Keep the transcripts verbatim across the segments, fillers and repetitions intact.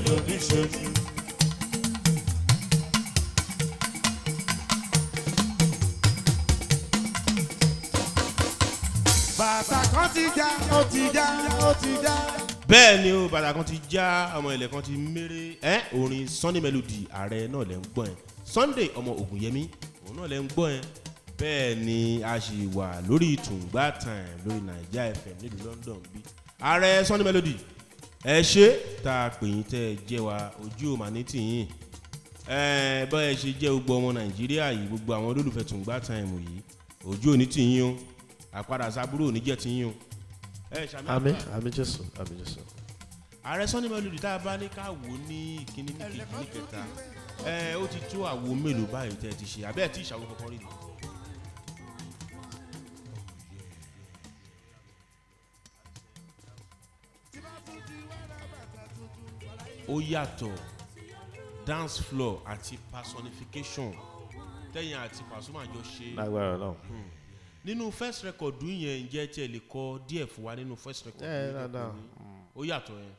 Melody ṣojú. Bàtà kan ti já ó ti já ó ti já. Bẹ́ẹ̀ ni o bàtà kan ti já ọmọ ilẹ̀ kan ti méré ẹ́ orin Sunny Melody ààrẹ náà lẹ́ ń gbọ́ ẹ̀ Sunday ọmọ Ògùnyẹmí òun náà lẹ́ ń gbọ́ ẹ̀ bẹ́ẹ̀ ni a sì wà lórí Tùngbà Time lórí Naija F M nílùú London bí ààrẹ Sunny Melody ẹ ṣe tá a pè yín tẹ́ ẹ jẹ́ wa ojú ò mà ní tìyín ẹ bá ẹ ṣe jẹ́ gbogbo ọmọ Nàìjíríà yìí gbogbo àwọn olólùfẹ́ Tùngbà Time yìí ojú ò ní tìyín o àpadà sábúrò ò ní jẹ́ tìyín o. Àmín àmín Jésù àmín Jésù. Ààrẹ Sunny Melody tá a bá ní ká wò ní ìkíní ní kejì ní kẹta ẹ ó ti tó àwo mélòó báyìí tẹ́ ẹ ti ṣe àbẹ́ẹ̀ tí ìṣàwó kankan rí ni. ó yàtọ̀ dance floor àti personification tẹ̀yìn àti Pasuma jọ ṣe. Lágbára Ọlọ́run. nínú first record yẹn ǹjẹ́ tí ẹ lè kọ díẹ̀ fún wa nínú first record ẹ dáadáa ó yàtọ̀ yẹn.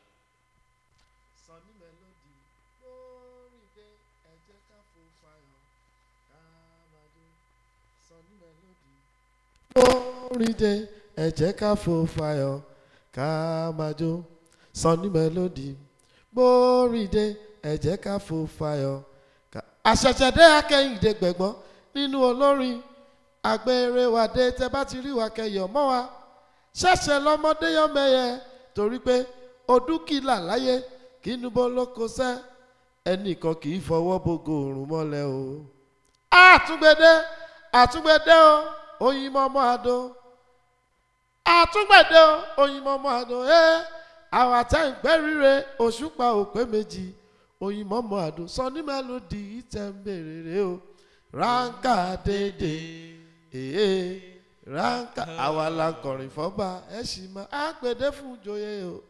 Sunny Melody lórí dé ẹ jẹ́ ká fò fayọ̀ ká máa jó. Sunny Melody lórí dé ẹ jẹ́ ká fò fayọ̀ ká máa jó. Sunny Melody lórí dé ẹ jẹ́ ká fò fayọ̀ ká. àṣẹ̀ṣẹ̀dé akẹ́yìndé gbẹ̀gbọ́n nínú olórin àgbèrèwàdé tẹ bá ti rí wa kẹyọ̀ mọ́ wa ṣẹ̀ṣẹ̀ lọ́mọdé yọ mẹ́yẹ torí pé odúkìlà láyé kínú bó lóko sẹ́ ẹnìkan kì í fọwọ́ bogo òrùn mọ́lẹ̀ o. àtúngbèdé àtúngbèdé o oyin mọ́mọ́ àdó àtúngbèdé o oyin mọ́mọ́ àdó ẹ́ àwọn àtẹ̀ǹgbẹ́ rire òṣùpá òpé méjì oyin mọ́mọ́ àdó Sunny Melody tẹ̀ ń bèrè rè o ránkà dédé èé ránkà àwa la ń kọrin fọ́ba ẹ̀ sì máa àgbèdé fún joyè o.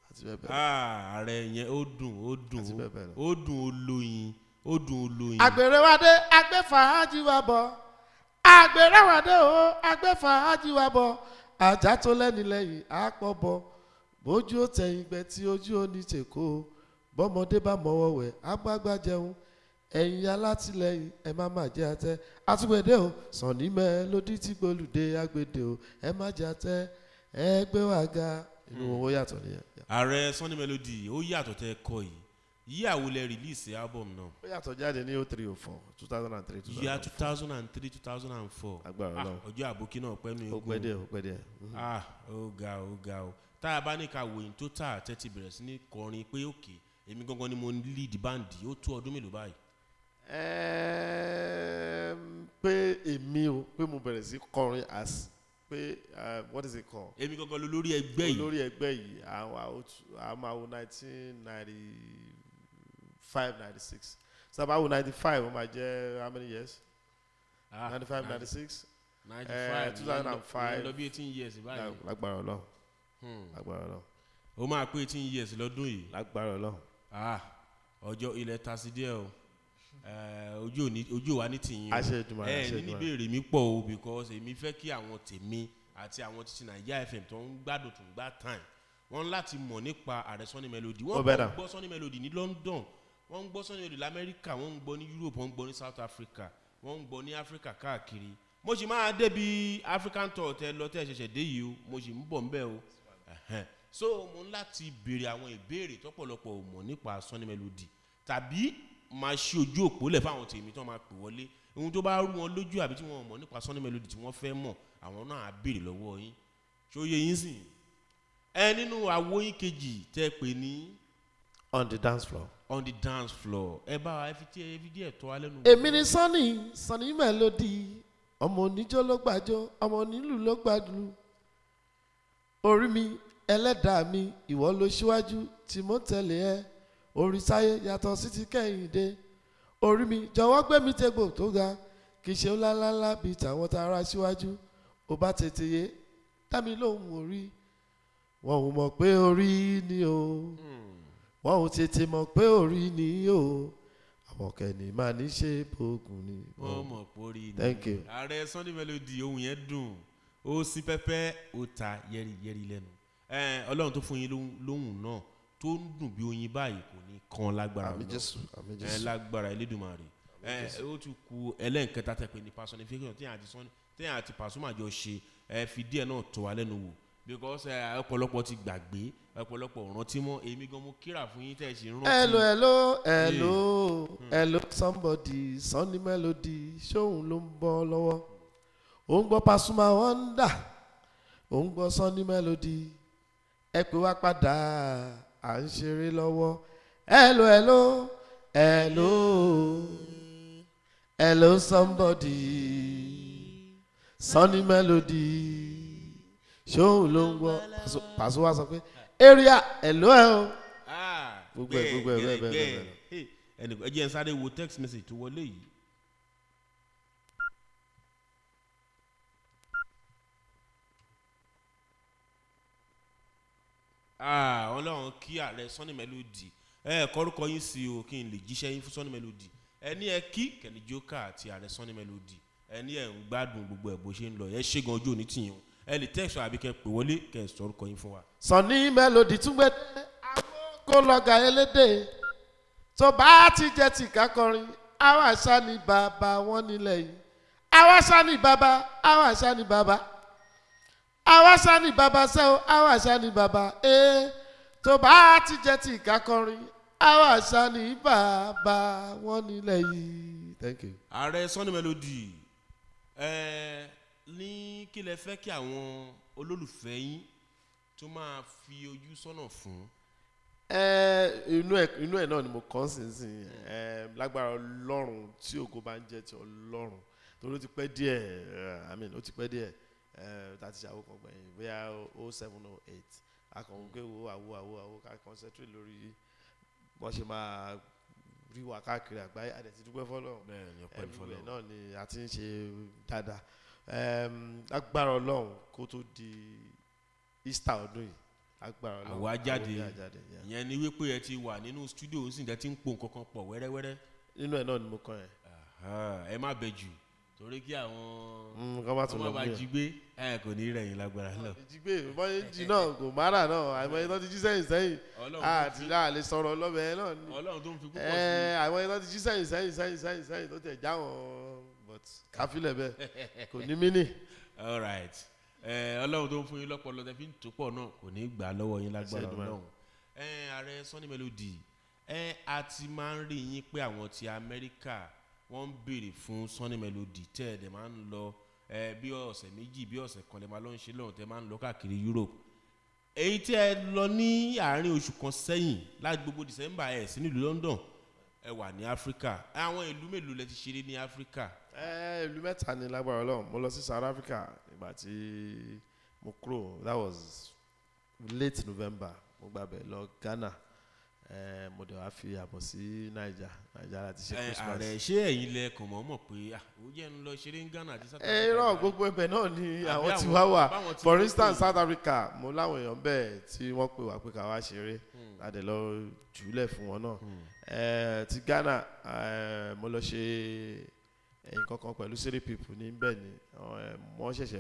ààrẹ yẹn ó dùn ó dùn ó dùn olóyin ó dùn olóyin. àgbèrèwádé agbẹ́fàájì wa bọ̀ àgbèrèwádé o agbẹ́fàájì wa bọ̀ ajá tó lẹ́ni lẹ́yìn àpọ̀ bọ̀ bójú ó tẹ̀yìn gbẹ tí ojú ó ní tèkó bọ́mọdé bá mọ́wọ́ wẹ̀ àgbààgbà jẹun ẹ̀yin alátìlẹyìn ẹ má má jẹ́ àtẹ àtúgbèdè o Sunny Melody tí gbólùdé àgbèdè o ẹ má jẹ́ àtẹ ẹ gbé wá ga inú owó yàtọ̀ nìyẹn. ààrẹ Sunny Melody ó yàtọ̀ tẹ́ kọ yìí yíyàwó lẹ release album náà. ó yàtọ̀ jáde ní oh three oh four two thousand and three. yíya two thousand and three two thousand and four. agbára Ọlọ́run ọjọ́ àbókí náà pẹ́ nu ó pẹ́ díẹ̀ ó pẹ́ díẹ̀. ah ó ga ó ga ó tá a bá ní ká wòyìn tó tà tẹ́tí bẹ̀rẹ̀ sí ní kọrin pé òkè èmi gangan ni mo ń lead band ó tó ọdún mélòó báyìí. pé èmi o pé mo bẹ̀rẹ̀ sí kọrin as pé what is it called. èmi gangan ló lórí ẹgbẹ́ yìí. olórí ẹgbẹ́ yìí àwọn àwọn nineteen ninety five ninety six sábà wo ninety five ó máa jẹ́ how many years. ah ninety five ninety six. ninety five two thousand and five. lọ bí eighteen years báyìí. lágbára Ọlọ́run. lágbára Ọlọ́run. ó máa pé eighteen years lọ́dún yìí. lágbára Ọlọ́run. ah ọjọ́ ilẹ̀ ta sí díẹ̀ o ojú òní ojú wa ní tìyín o ẹ ní níbèrè mi pọ̀ o because èmi fẹ́ kí àwọn tèmi àti àwọn títí Naija F M tó ń gbádùn Tùngbà Time wọ́n láti mọ̀ nípa ààrẹ Sunny Melody wọ́n kàn gbọ́ Sunny Melody ní London wọ́n ń gbọ́ Sunny Melody lamẹ́ríkà wọ́n ń gbọ́ ní Europe wọ́n ń gbọ́ ní South Africa wọ́n ń gbọ́ ní Africa káàkiri mo sì máa débi African tour tẹ lọ tẹ ṣẹ̀ṣẹ̀ dé yìí o mo sì ń bọ̀ ń bẹ̀ o so mo ń láti béèrè àwọn ìbéèrè tọ́pọ̀lọpọ̀ ò mọ̀ nípa Sunny Melody tàbí máa ṣe ojú òpó lẹ̀ fáwọn tèmi tó máa pè wọlé ohun tó bá rú wọn lójú àbí tí wọ́n mọ̀ nípa Sunny Melody tí wọ́n fẹ́ mọ̀ àwọn náà á béèrè lọ́wọ́ yín ṣó yé yín sìn ẹ nínú àwo yín kejì tẹ́ pè ní. on the dance floor. on the dance floor ẹ bá wa ẹ fi tí ẹ fi díẹ̀ tọ́ alẹ́ nu. èmi ni Sunny Sunny Melody ọmọ oníjó ló gbàjó ọmọ onílù ló gbàdúrú orí mi ẹlẹ́dàá mi ìwọ ló ṣíwájú tí mo tẹ̀lé ẹ orí sáyé yàtọ̀ sí ti kẹ́hìndé orí mi jọ̀wọ́ gbé mi tégbò tó ga kì í ṣe ńláńlá bíi tàwọn tara síwájú ó bá tètè yé dá mi lóhùn orí wọn ò mọ̀ pé orí ni o wọn ò tètè mọ̀ pé orí ni o àwọn kẹ́ni máa ní ṣe bóògùn ni. wọ́n mọ̀ pé orí ni. thank you. ààrẹ Sunny Melody ohun yẹn dùn ó sí pẹ́pẹ́ ó ta yẹ́rìyẹ́rì lẹ́nu ọlọ́run tó fún yín lóhùn náà tó ń dùn bí oyin báyìí kò ní kan lágbára àmín Jésù àmín Jésù ẹ lágbára Elédùmarè ẹ ó tún ku ẹlẹ́nkẹta tẹ pé ní personification tí àti sọ́ni tí àti Pasuma jọ ṣe ẹ fi díẹ̀ náà tó wa lẹ́nu wò because ọ̀pọ̀lọpọ̀ ti gbàgbé ọ̀pọ̀lọpọ̀ rántí mọ́ èmi gan mo kíra fún yín tẹ̀ ṣe rántí. hello hello hello hello somebody Sunny Melody ṣóun ló ń bọ́ lọ́wọ́ ó ń gbọ́ Pasuma Wonder ó ń gbọ́ Sunny Melody ẹ pè wá padà à ń ṣeré lọ́wọ́ hello hello hello hello somebody Sunny Melody ṣóun ló ń gbọ́ Paso wá sọ pé area hello ẹ o gbogbo ẹ gbogbo ẹ bẹ́ẹ̀ bẹ́ẹ̀ bẹ́ẹ̀ ẹnì ẹ jẹ́ n sáré wo text message tó wọlé yìí. Ọlọ́run kí ààrẹ Sunny Melody ẹ kọ́rúkọ yín sí o kí n lè jíṣẹ́ yín fún Sunny Melody ẹ ní ẹ kí Kenny Joker àti ààrẹ Sunny Melody ẹ ní ẹ ń gbádùn gbogbo ẹ bó ṣe ń lọ ẹ ṣe gan ojú òní tìyàn ẹ lè text àbí kẹ́ pè wọlé kẹ́ sọ orúkọ yín fún wa. Sunny Melody tún gbé kó lọ́gà elédè tó bá ti jẹ́ tìka kọrin àwa ṣá ni bàbá wọn nílẹ̀ yìí àwa ṣá ni bàbá àwa ṣá ni bàbá àwa ṣá ni bàbá sẹ́wọ́ àwa ṣá ni bàbá ee tó bá ti jẹ́ tìka kọrin àwa ṣá ni bàbá wọn nílẹ̀ yìí. Thank you. ààrẹ Sunny Melody ẹ ní kí lẹ fẹ́ kí àwọn olólùfẹ́ yín tó máa fi ojú sọ́nà fún. ẹ inú ẹ inú ẹ náà ni mo kàn sí sí ẹ lágbára Ọlọ́run tí ògo bá ń jẹ́ ti Ọlọ́run torí ó ti pẹ́ díẹ̀ I mean ó ti pẹ́ díẹ̀ ẹ tá ti ṣàwó kan gbẹ̀yìn bóyá oh seven oh eight akọ̀wé pé wo àwo àwo àwo ká concentrate lórí bọ́n ṣe máa rí wa káàkiri àgbáyé àdẹ̀tí dúpẹ́ fọ́lọ́run ẹ̀ẹ́dùnúwẹ̀ náà ni a ti ń ṣe dáadáa lágbára Ọlọ́run kó tó di Easter ọdún yìí agbára Ọlọ́run àwa jáde ìyẹn ni wípé ẹ ti wà nínú studio ó sì ń ti ń po nǹkan kan pọ̀ wẹ́rẹ́wẹ́rẹ́. nínú ẹ̀ náà ni mo kàn yẹn. ẹ má bẹ jù torí kí àwọn ọmọ bá jí gbé ẹ kò ní rẹ̀yìn lágbára náà. ìjígbé bọ́yé jí náà kò márà náà àìmọye tó ti jí sẹ́yìn sẹ́yìn àti láàlẹ́ sọ̀rọ̀ ọlọ́bẹ̀ náà ni. Ọlọ́run tó ń fi púpọ̀ sí. àìmọye tó ti jí sẹ́yìn sẹ́yìn sẹ́yìn sẹ́yìn sẹ́yìn tó tẹ̀ já wọn but káfílẹ̀ bẹ́ẹ̀ kò ní mí nì. all right Ọlọ́run tó ń fún yín lọ́pọ̀lọpọ̀ tẹ́ fi ń tó pọ̀ náà kò ní gbà lọ́wọ́ yín lágbára Ọlọ́run. ààrẹ Sunny Melody a ti máa ń rí yín pé àwọn ti Amẹ́ríkà wọ́n ń béèrè fún Sunny Melody tẹ́ ẹ̀ dẹ̀ máa ń lọ bí ọ̀sẹ̀ méjì bí ọ̀sẹ̀ kan lè máa lọ ń ṣe lọ́hùn tẹ́ máa ń lọ káàkiri Europe. èyí tí ẹ lọ ní àárín oṣù kan sẹ́yìn láti gbogbo December ẹ̀ sí nílùú London ẹ wà ní Áfíríkà àwọn ìlú mélòó lẹ ti ṣeré ní Áfíríkà. ìlú mẹ́ta ni lágbára Ọlọ́run mo lọ sí South Africa ìgbà tí mo kúrò that was late November mo gbàbẹ̀ lọ Ghana mo dẹ̀ wá fi àbọ̀ sí Naija Naija láti ṣe Christmas. ààrẹ ṣé ẹ̀yin lẹ kàn mọ́ mọ̀ pé ó jẹ́ ń lọ ṣeré ní Ghana àti South Africa. ẹ irọ́ gbogbo ẹbẹ̀ náà ni àwọn tí wá wà for instance South Africa mo láwọn èèyàn bẹ́ẹ̀ tí wọ́n pè wá pé ká wá ṣeré láti lọ jùlẹ̀ fún wọn náà ti Ghana mo lọ ṣe nǹkan kan pẹ̀lú City People ní bẹ́ẹ̀ ni wọ́n ṣẹ̀ṣẹ̀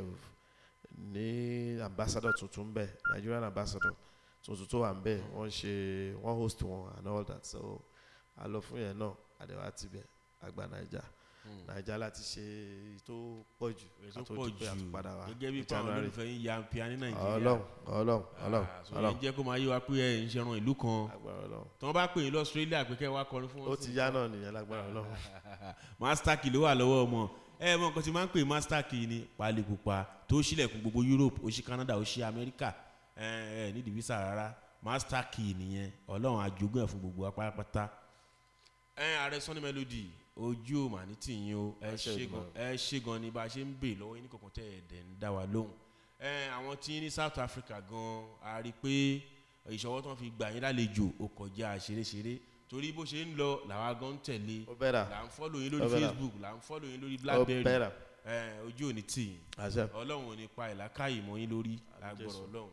ní ambassador tuntun bẹ́ẹ̀ Nigerian ambassador tuntun tó wà ń bẹ́ẹ̀ wọ́n ṣe wọ́n host wọn and all that so a lọ fún yẹn náà àdéhùn àti bẹ́ẹ̀ àgbà Naija Naija láti ṣe tó pọ̀ jù tó pọ̀ jù àtúpadà wa gẹ́gẹ́ bí pàwọn olólùfẹ́ yín ya pia ní Nàìjíríà Ọlọ́run Ọlọ́run Ọlọ́run Ọlọ́run jẹ́ kó máa yé wa pé ẹ̀ ń ṣẹran ìlú kan tí wọ́n bá pè é lọ Australia pé kẹ́ wá kọrin fún wọn. ó ti yá náà nìyẹn lágbára Ọlọ́run. master key ló wà lọ́wọ́ ọmọ ẹ mọ nǹkan tí máa ń pè master key ni pálí pupa tó ṣílẹ̀kùn gbogbo Europe ó ṣí Canada ó ṣí America ẹ ẹ nídìí visa rárá master key nìyẹn Ọlọ́run àjogún ẹ̀ fún gbogbo apárápátá. ẹ ààrẹ Sunny Melody ojú ò mà ní tìyín o ẹ ṣe gan ẹ ṣe gan ni bá a ṣe ń bè lọ́wọ́ yín ní kọ̀ọ̀kan tẹ́ ẹ̀ dẹ̀ ń dá wa lóhùn. ẹ àwọn tí ní South Africa gan a rí i pé ìṣọwọ́ tí wọ́n fi gbà yín lálejò ó kọjá ṣeréṣeré torí bó ṣe ń lọ làwa gan ń tẹ̀lé là ń fọ́lò yín lórí Facebook là ń fọ́lò yín lórí Blackberry ojú ò ní tì yín Ọlọ́run ò ní pa ìlàkàyè mọ́ yín lórí lágbọ̀rọ̀ Ọlọ́run.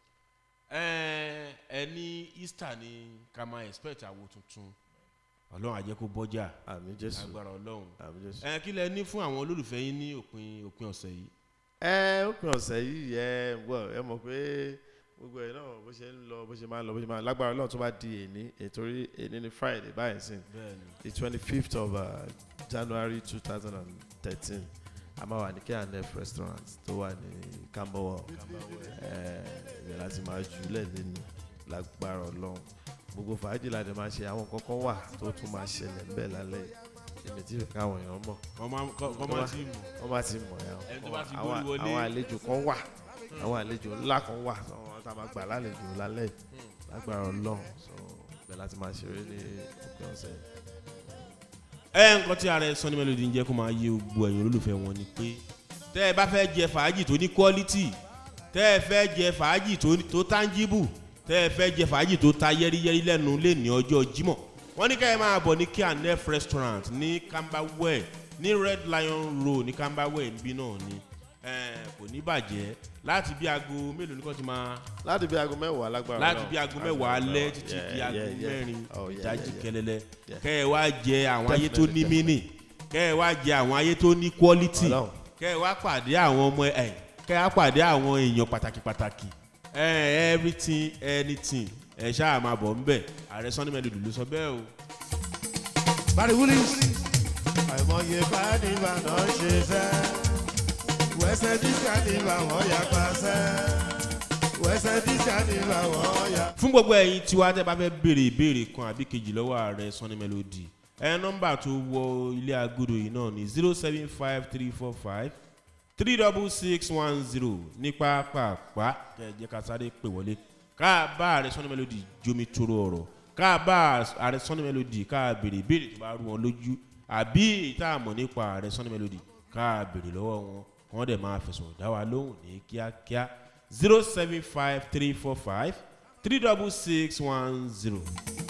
ẹ ní Easter ni ká máa expect àwo tuntun Ọlọ́run á jẹ́ kó bọ́jà àmín Jésù agbára Ọlọ́run àmín Jésù. ẹ kí lẹ ní fún àwọn olólùfẹ́ yín ní òpin òpin ọ̀sẹ̀ yìí. ẹ òpin ọ̀sẹ̀ yìí ẹ wọ ẹ mọ̀ pé gbogbo ẹ̀ náà bó ṣe ń lọ bó ṣe máa ń lọ bó ṣe máa ń lágbára Ọlọ́run tó bá di èní ètòrí èní ní Friday báyìí sìn the twenty fifth of uh, January two thousand and thirteen a máa wà ní K and F restaurant tó wà ní Camberwell ẹ̀ láti máa jù lẹ́ẹ̀lẹ́ ní lágbára Ọlọ́run gbogbo fàájì la dẹ̀ máa ṣe àwọn kọ̀ọ̀kan wà tó tún máa ṣẹlẹ̀ ń bẹ̀ lálẹ́ èmi tí káwọn èèyàn mọ̀ wọ́n máa ti mọ̀ wọ́n máa ti mọ̀ àwọn àlejò kan wà àwọn àlejò ńlá kan wà tá a máa gbà lálejò lálẹ́ lágbára Ọlọ́run so bẹ́ẹ̀ láti máa ṣeré ní òpin ọ̀sẹ̀. ẹ nǹkan tí ààrẹ Sunny Melody ń jẹ́ kó máa yé gbogbo ẹ̀yin olólùfẹ́ wọn ni pé tẹ́ ẹ bá fẹ́ jẹ fàájì tó ní quality tẹ́ ẹ fẹ́ jẹ fàájì tó tangible tẹ́ ẹ fẹ́ jẹ fàájì tó ta yẹ́rìyẹ́rì lẹ́nu lé ní ọjọ́ Jímọ̀ wọ́n ní ká ẹ máa bọ̀ ní K and F restaurant ní Camberwell ní Red Lion Road ní Camberwell níbí náà ni kò ní bàjẹ́ láti bí aago mélòó ní kò ti máa. láti bí aago mẹ́wàá lágbára láti bí aago mẹ́wàá alẹ́ títí di aago mẹ́rin ìdájí kẹlẹ́lẹ́ kẹ́ ẹ wá jẹ àwọn ayé tó ní mínì kẹ́ ẹ wá jẹ àwọn ayé tó ní quality kẹ́ ẹ wá pàdé àwọn ọmọ ẹ kẹ́ ẹ wá pàdé àwọn èèyàn pàtàkì pàtàkì everything anything ẹ ṣáà máa bọ̀ ń bẹ̀ ààrẹ Sunny Melody ló sọ bẹ́ẹ̀ o. Barry Willis àìmọye bá ní ìbànú ṣe fẹ́. Wẹ́sẹ̀ dísà ní làwọn ya pàṣẹ. Wẹ́sẹ̀ dísà ní làwọn ya. Fún gbogbo ẹ̀yin tí wàá tẹ́ bá fẹ́ béèrè ìbéèrè kan àbí kejì lọ́wọ́ ààrẹ Sunny Melody ẹ nọ́mbà tó wọ ilé agodo yìí náà ní zero seven five three four five three double six one zero ní pápápá kẹ̀jẹ́ ká sáré pè wọlé ká bá ààrẹ Sunny Melody jomi toro ọ̀rọ̀ ká bá ààrẹ Sunny Melody ká béèrè ìbéèrè tó bá rú wọn lójú àbí ìta àmọ̀ nípa ààrẹ Sunny Melody ká béèrè lọ́wọ́ wọn wọ́n dẹ̀ máa fẹ̀sùn dá wa lóhùn ní kíákíá zero seven five three four five three double six one zero.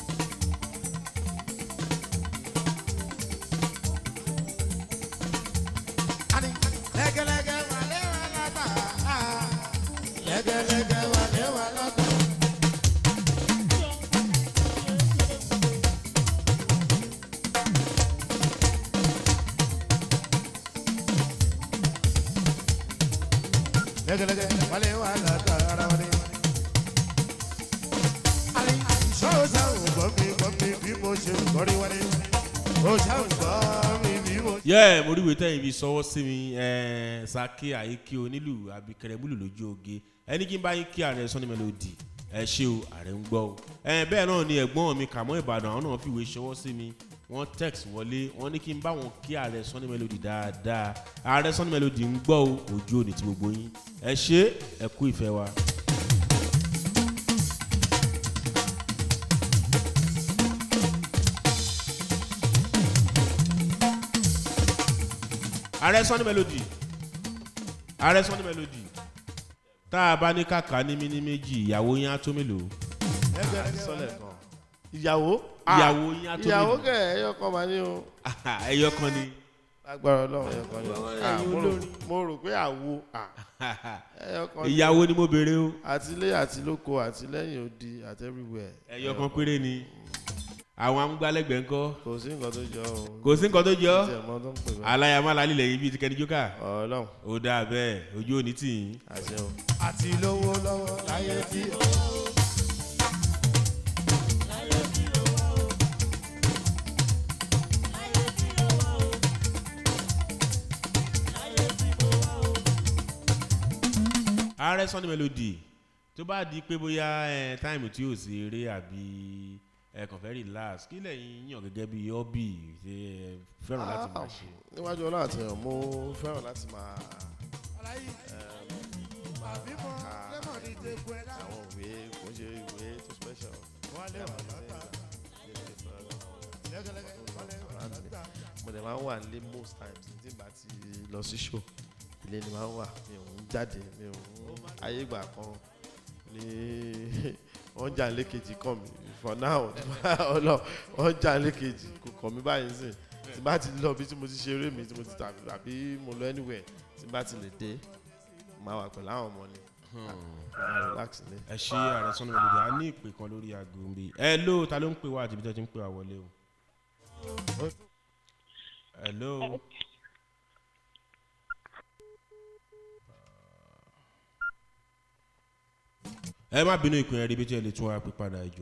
yẹ mo rí ìwé tẹ́yìn fi sọwọ́ sí mi Sake Àyíkí onílù àbí kẹrẹ́bùlù lójú oge ẹni kí n bá yín kí ààrẹ Sunny Melody ẹ ṣé o ààrẹ ń gbọ́ o bẹ́ẹ̀ náà ni ẹ̀gbọ́n mi Kàmọ́ Ìbàdàn àwọn náà fi ìwé sọwọ́ sí mi wọ́n text wọlé wọ́n ní kí n bá wọn kí ààrẹ Sunny Melody dáadáa ààrẹ Sunny Melody ń gbọ́ o ojú òní ti gbogbo yín ẹ ṣé ẹ kú ìfẹ́ wa. ààrẹ Sunny Melody ààrẹ Sunny Melody tá a bá ní kàkà ní mímí méjì ìyàwó yín á tó mélòó. ẹgbẹ́ sọlẹ̀ kan ìyàwó ìyàwó yín á tó mélòó. ìyàwó kẹ ẹyọ kan máa ní o. ẹyọ kan ni. agbára Ọlọ́run ẹyọ kan ni mo rò pé àwo ẹyọ kan ni. ìyàwó ni mo béèrè o. àtilé àti lóko àti lẹ́yìn odi àti everywhere. ẹyọ kan péré ni. àwọn amúgbálẹ́gbẹ̀ẹ́ ńkọ́. kò sí nǹkan tó jọ o. kò sí nǹkan tó jọ. aláyàmá lálẹ́ yìí bíi ti kẹ́ni jókà. Ọlọ́run. ó dáa bẹ́ẹ̀ ojú òní tì yín. àṣẹ o. àti lówó lọ́wọ́ láyé tí ó. láyé tí ó wá o. láyé tí ó wá o. láyé tí ó wá o. ààrẹ Sunny Melody tó bá di pé bóyá táìmù tí ò sí eré àbí ẹ kàn fẹ́ relax kí lẹ́yìn yàn gẹ́gẹ́ bí hobby ṣe fẹ́ràn láti máa ṣe. níwájú Ọlọ́run àti èèyàn mo fẹ́ràn láti máa àwọn ìwé kò ṣe ìwé tó special. mo dẹ̀ máa ń wà nílé most times tí n bá ti lọ sí show ilé ni máa ń wà mi ò ń jáde mi ò ń ayé ìgbà kan ní wọ́n jà lékejì kàn mí for now ọlọ wọ́n jà lékejì kò kàn mí báyìí sìn tí bá ti lọ bí tí mo ti ṣe eré mi tí mo ti tàbí àbí mo lọ anywhere tí bá ti lè dé máa wà pẹ̀lú àwọn ọmọ ni relax ni. ẹ ṣe ààrẹ Sunny Melody a ní ìpè kan lórí aago ń bí ẹ ló ta ló ń pè wá àti ibi tó ti ń pè wá wọlé o. hello. ẹ má bínú ìpín ẹ̀rí bí tí ẹ lè tún wa pè padà ìjọ.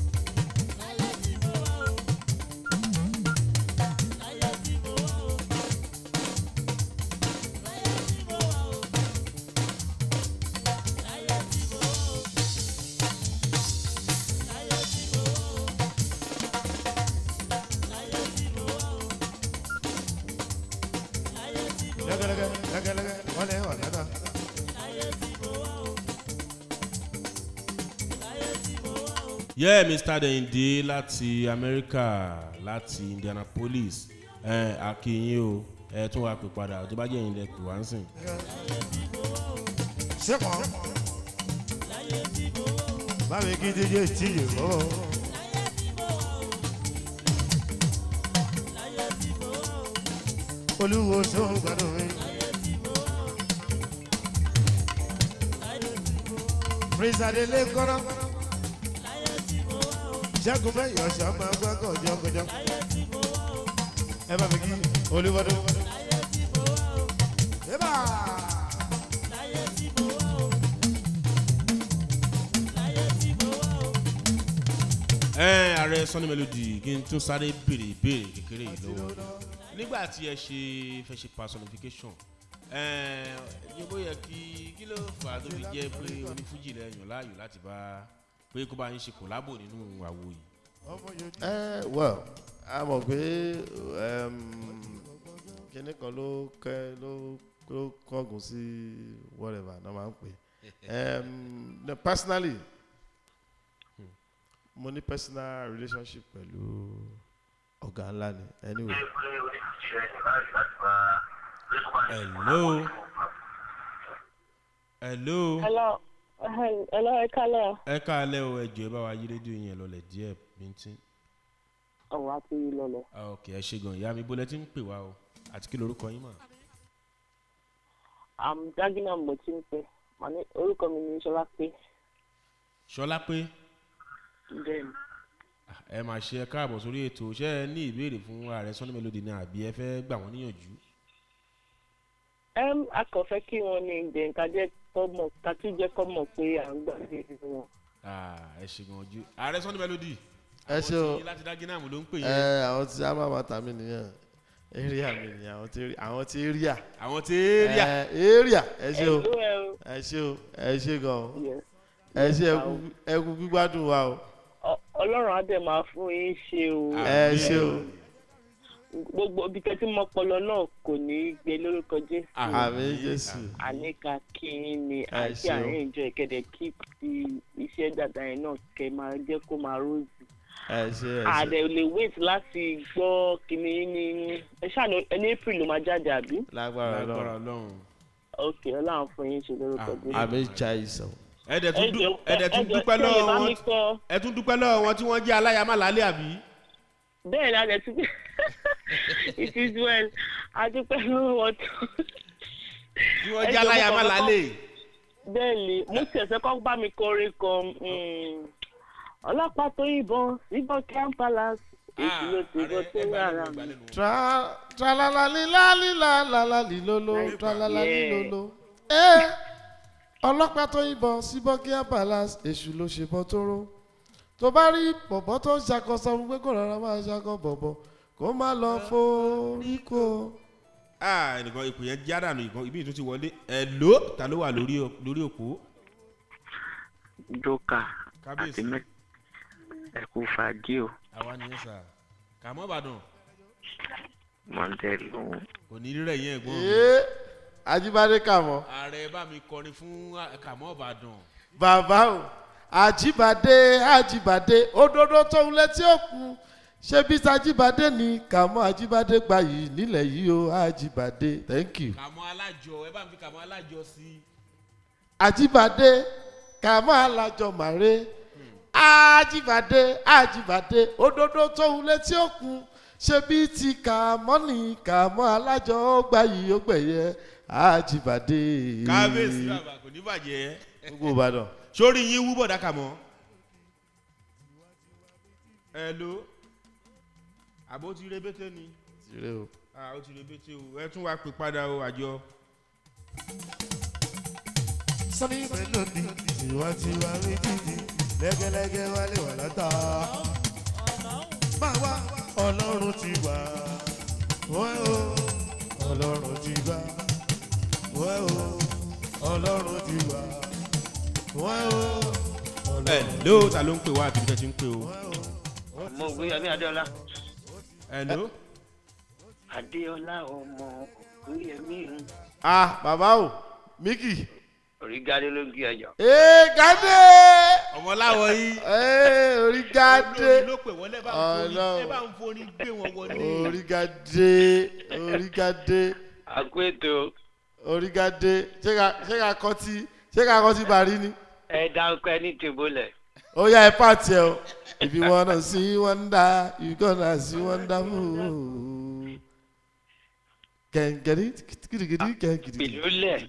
Yeah, Mister Dende láti America láti Indianapolis ẹ akínyìn o ẹ tún wá pè padà tó bá jẹ́ ìyìnlẹ̀ pè wá ń sìn. sẹ́kọ̀ọ́ báwo kí díje tí yè fọ́. olúwo sóhun gbàdúrà mi. prince adele kọ́nà. Jagun bẹ́ẹ̀ yọ̀ ṣọ́ máa gbọ́ngàn jọ́ngọ́jọ́. Ẹ bá mi kí olúwọ́dún. Eba. Ẹ ààrẹ Sunny Melody kí n tún sáré béèrè ìbéèrè kékeré yìí lọ́wọ́. Nígbà tí ẹ ṣe fẹ́ ṣe personification ẹ yẹ bó yẹ kí kí ló fà á tó fi jẹ́ pé onífújì lẹ yàn láàyò láti bá pé kó bá yín ṣe kòlábò nínú àwo yìí. ẹ well a mọ̀ pé kíní kan ló kẹ́ ló ló kọ́gùn sí whatever náà máa ń pè personally mo ní personal relationship pẹ̀lú ọ̀gá ńlá ni anyway. hello hello. hello. Hello, ẹ kálẹ́. Ẹ kálẹ́ o, ẹ jọ̀ọ́ ẹ bá wa yí rédíò yẹn lọlẹ̀ díẹ̀ bíntín. Ọ̀wọ́ á ti yí lọlẹ̀. Ok, ẹ ṣe gan ìyá mi bó lẹ ti ń pè wá o àti kí lorúkọ yín mà. Am Dagina mo ti ń pè màní orúkọ mi ni Ṣọlápé. Ṣọlápé. Bẹ́ẹ̀ni. Ẹ máa ṣe ẹ káàbọ̀ sórí ètò ṣé ẹ ní ìbéèrè fún ààrẹ Sunny Melody ní àbí ẹ fẹ́ gbà wọ́n níyànjú. Ẹm akọ̀fẹ́ kí wọ́n ní ìdè nǹkan jẹ́ kọ́mọ̀ kàtí jẹ́ kọ́mọ̀ pé à ń gbà dé wọn. Ẹ ṣe gan ojú ààrẹ Sunny Melody. Ẹ ṣe o àwọn tí láti Dagina ló ń pè yẹn. ẹ àwọn tí a máa ma tà mí nìyẹn area mi nìyẹn àwọn tí àwọn tí area. àwọn tí area. ẹ area ẹ ṣe o ẹ ṣe o ẹ ṣe gan o ẹ ṣe ẹkú gbígbádùn wa o. Ọlọ́run á dẹ̀ máa fún yín ṣe o. ẹ ṣe o. Gbogbo ibi tẹ́tí mọ́pọlọ náà kò ní í gbé lórúkọ Jésù. Àmín Jésù. Àníkà kí ni àti àárín ìjọ ìkẹ́dẹ̀ kí iṣẹ́ dàda yẹn náà kẹ́ máa jẹ́ kó máa róòzì. ẹ ṣe ẹ ṣe. àdẹ ò lè wait láti gbọ́ kíní ní ẹ ṣáà ẹni April ló máa jáde àbí. lágbára Ọlọ́run. ok Ọlọ́run fún yín ṣe lórúkọ Jésù. àmín jà ìsàn. ẹ̀dẹ̀ tún dúpẹ́ lọ́wọ́ wọn ẹ̀ tún dúpẹ́ lọ́wọ́ wọn tí wọ́n jẹ́ aláyàmá lálẹ́ àbí. bẹ́ẹ̀ ni àdẹ̀ tún it is well adúpẹ́ lọ́wọ́ wọn tó. tí wọ́n jẹ́ aláyàmá lálẹ́. bẹ́ẹ̀ ni mo ti ẹ̀sẹ̀ kọ́ bá mi kọrin kan ọlọ́pàá tó yìnbọn síbọn camp palace èsì ló ti bọ́ tó yàrá mi. tralalalilalilalalilolo tralalalilolo ọlọ́pàá tó yìnbọn sí Buckingham Palace èṣù ló ṣe bọ́ tó ró tó bá rí bọ̀bọ̀ tó ń ṣakọ sọ fún pé kò rárá máa ṣakọ bọ̀bọ̀ kó má lọ forí kó. ẹnìkan ipò yẹn já dànù ìkan ibi ìtún ti wọlé ẹ ló ta ló wà lórí òpó. dókà àti mẹ ẹkú fàájì o. àwa ni ẹ sà Kàmọ́ Ìbàdàn. mọ̀ntẹ́rì òun. kò ní rírẹ̀ yẹn ẹ̀gbọ́n mi. Ajíbádé Kàmọ́. ààrẹ bá mi kọrin fún Kàmọ́ Ìbàdàn. bàbá o Ajíbádé Ajíbádé òdodo tóun létí òkun ṣé bí Ajíbádé ni Kàmọ́ Ajíbádé gba yìí nílẹ̀ yìí o Ajíbádé thank you. Kàmọ́ alájọ ẹ bá mi fi Kàmọ́ alájọ sí. Ajíbádé Kàmọ́ alájọ màrè Ajíbádé Ajíbádé òdodo tóun létí òkun ṣé bí ti Kàmọ́ ni Kàmọ́ alájọ gba yìí ó gbẹ̀yẹ Ajíbádé. kábíyèsí bàbá kò ní bàjẹ́. gbogbo Ìbàdàn. sórí yín wú bọ̀dá Kàmọ́. hello àbó ti rebété ni. ti re o. ah ó ti rebété o ẹ tún wá pè padà o àjọ. Sunny Melody tiwantiwa méjìjì lẹ́gẹ́lẹ́gẹ́ wálé wà látà. Máa wá ọlọ́run ti wá wọ́n o ọlọ́run ti wá wọ́n o ọlọ́run ti wá wọ́n o. ẹ ló ta ló ń pè wá àti bí tẹ́ ti ń pè o. mo gbé yọmí adéọlá. ẹ ló. adéọlá ọmọ oyèmí. ah bàbá o Mickey. orí gádé ló ń gé ọjọ́. ee gádé. ọmọ láwọ yìí. ee orí gádé. ló pè wọ́n lẹ́ bá ń forí gbé wọn wọlé. orí gádé orí gádé. àkó ètò. orí gádé ṣé ká kọ́ tí ṣé ká kọ́ tí bàrí ni. ẹ dáńkọ ẹ ní tìbólẹ̀. ó yá ẹ pàtì ẹ o if you wanna see wonder you gonna see wonderful. kẹ̀ǹgẹ̀dì kìtìkìtì kẹ̀ǹgẹ̀dì. ìlú lẹ̀.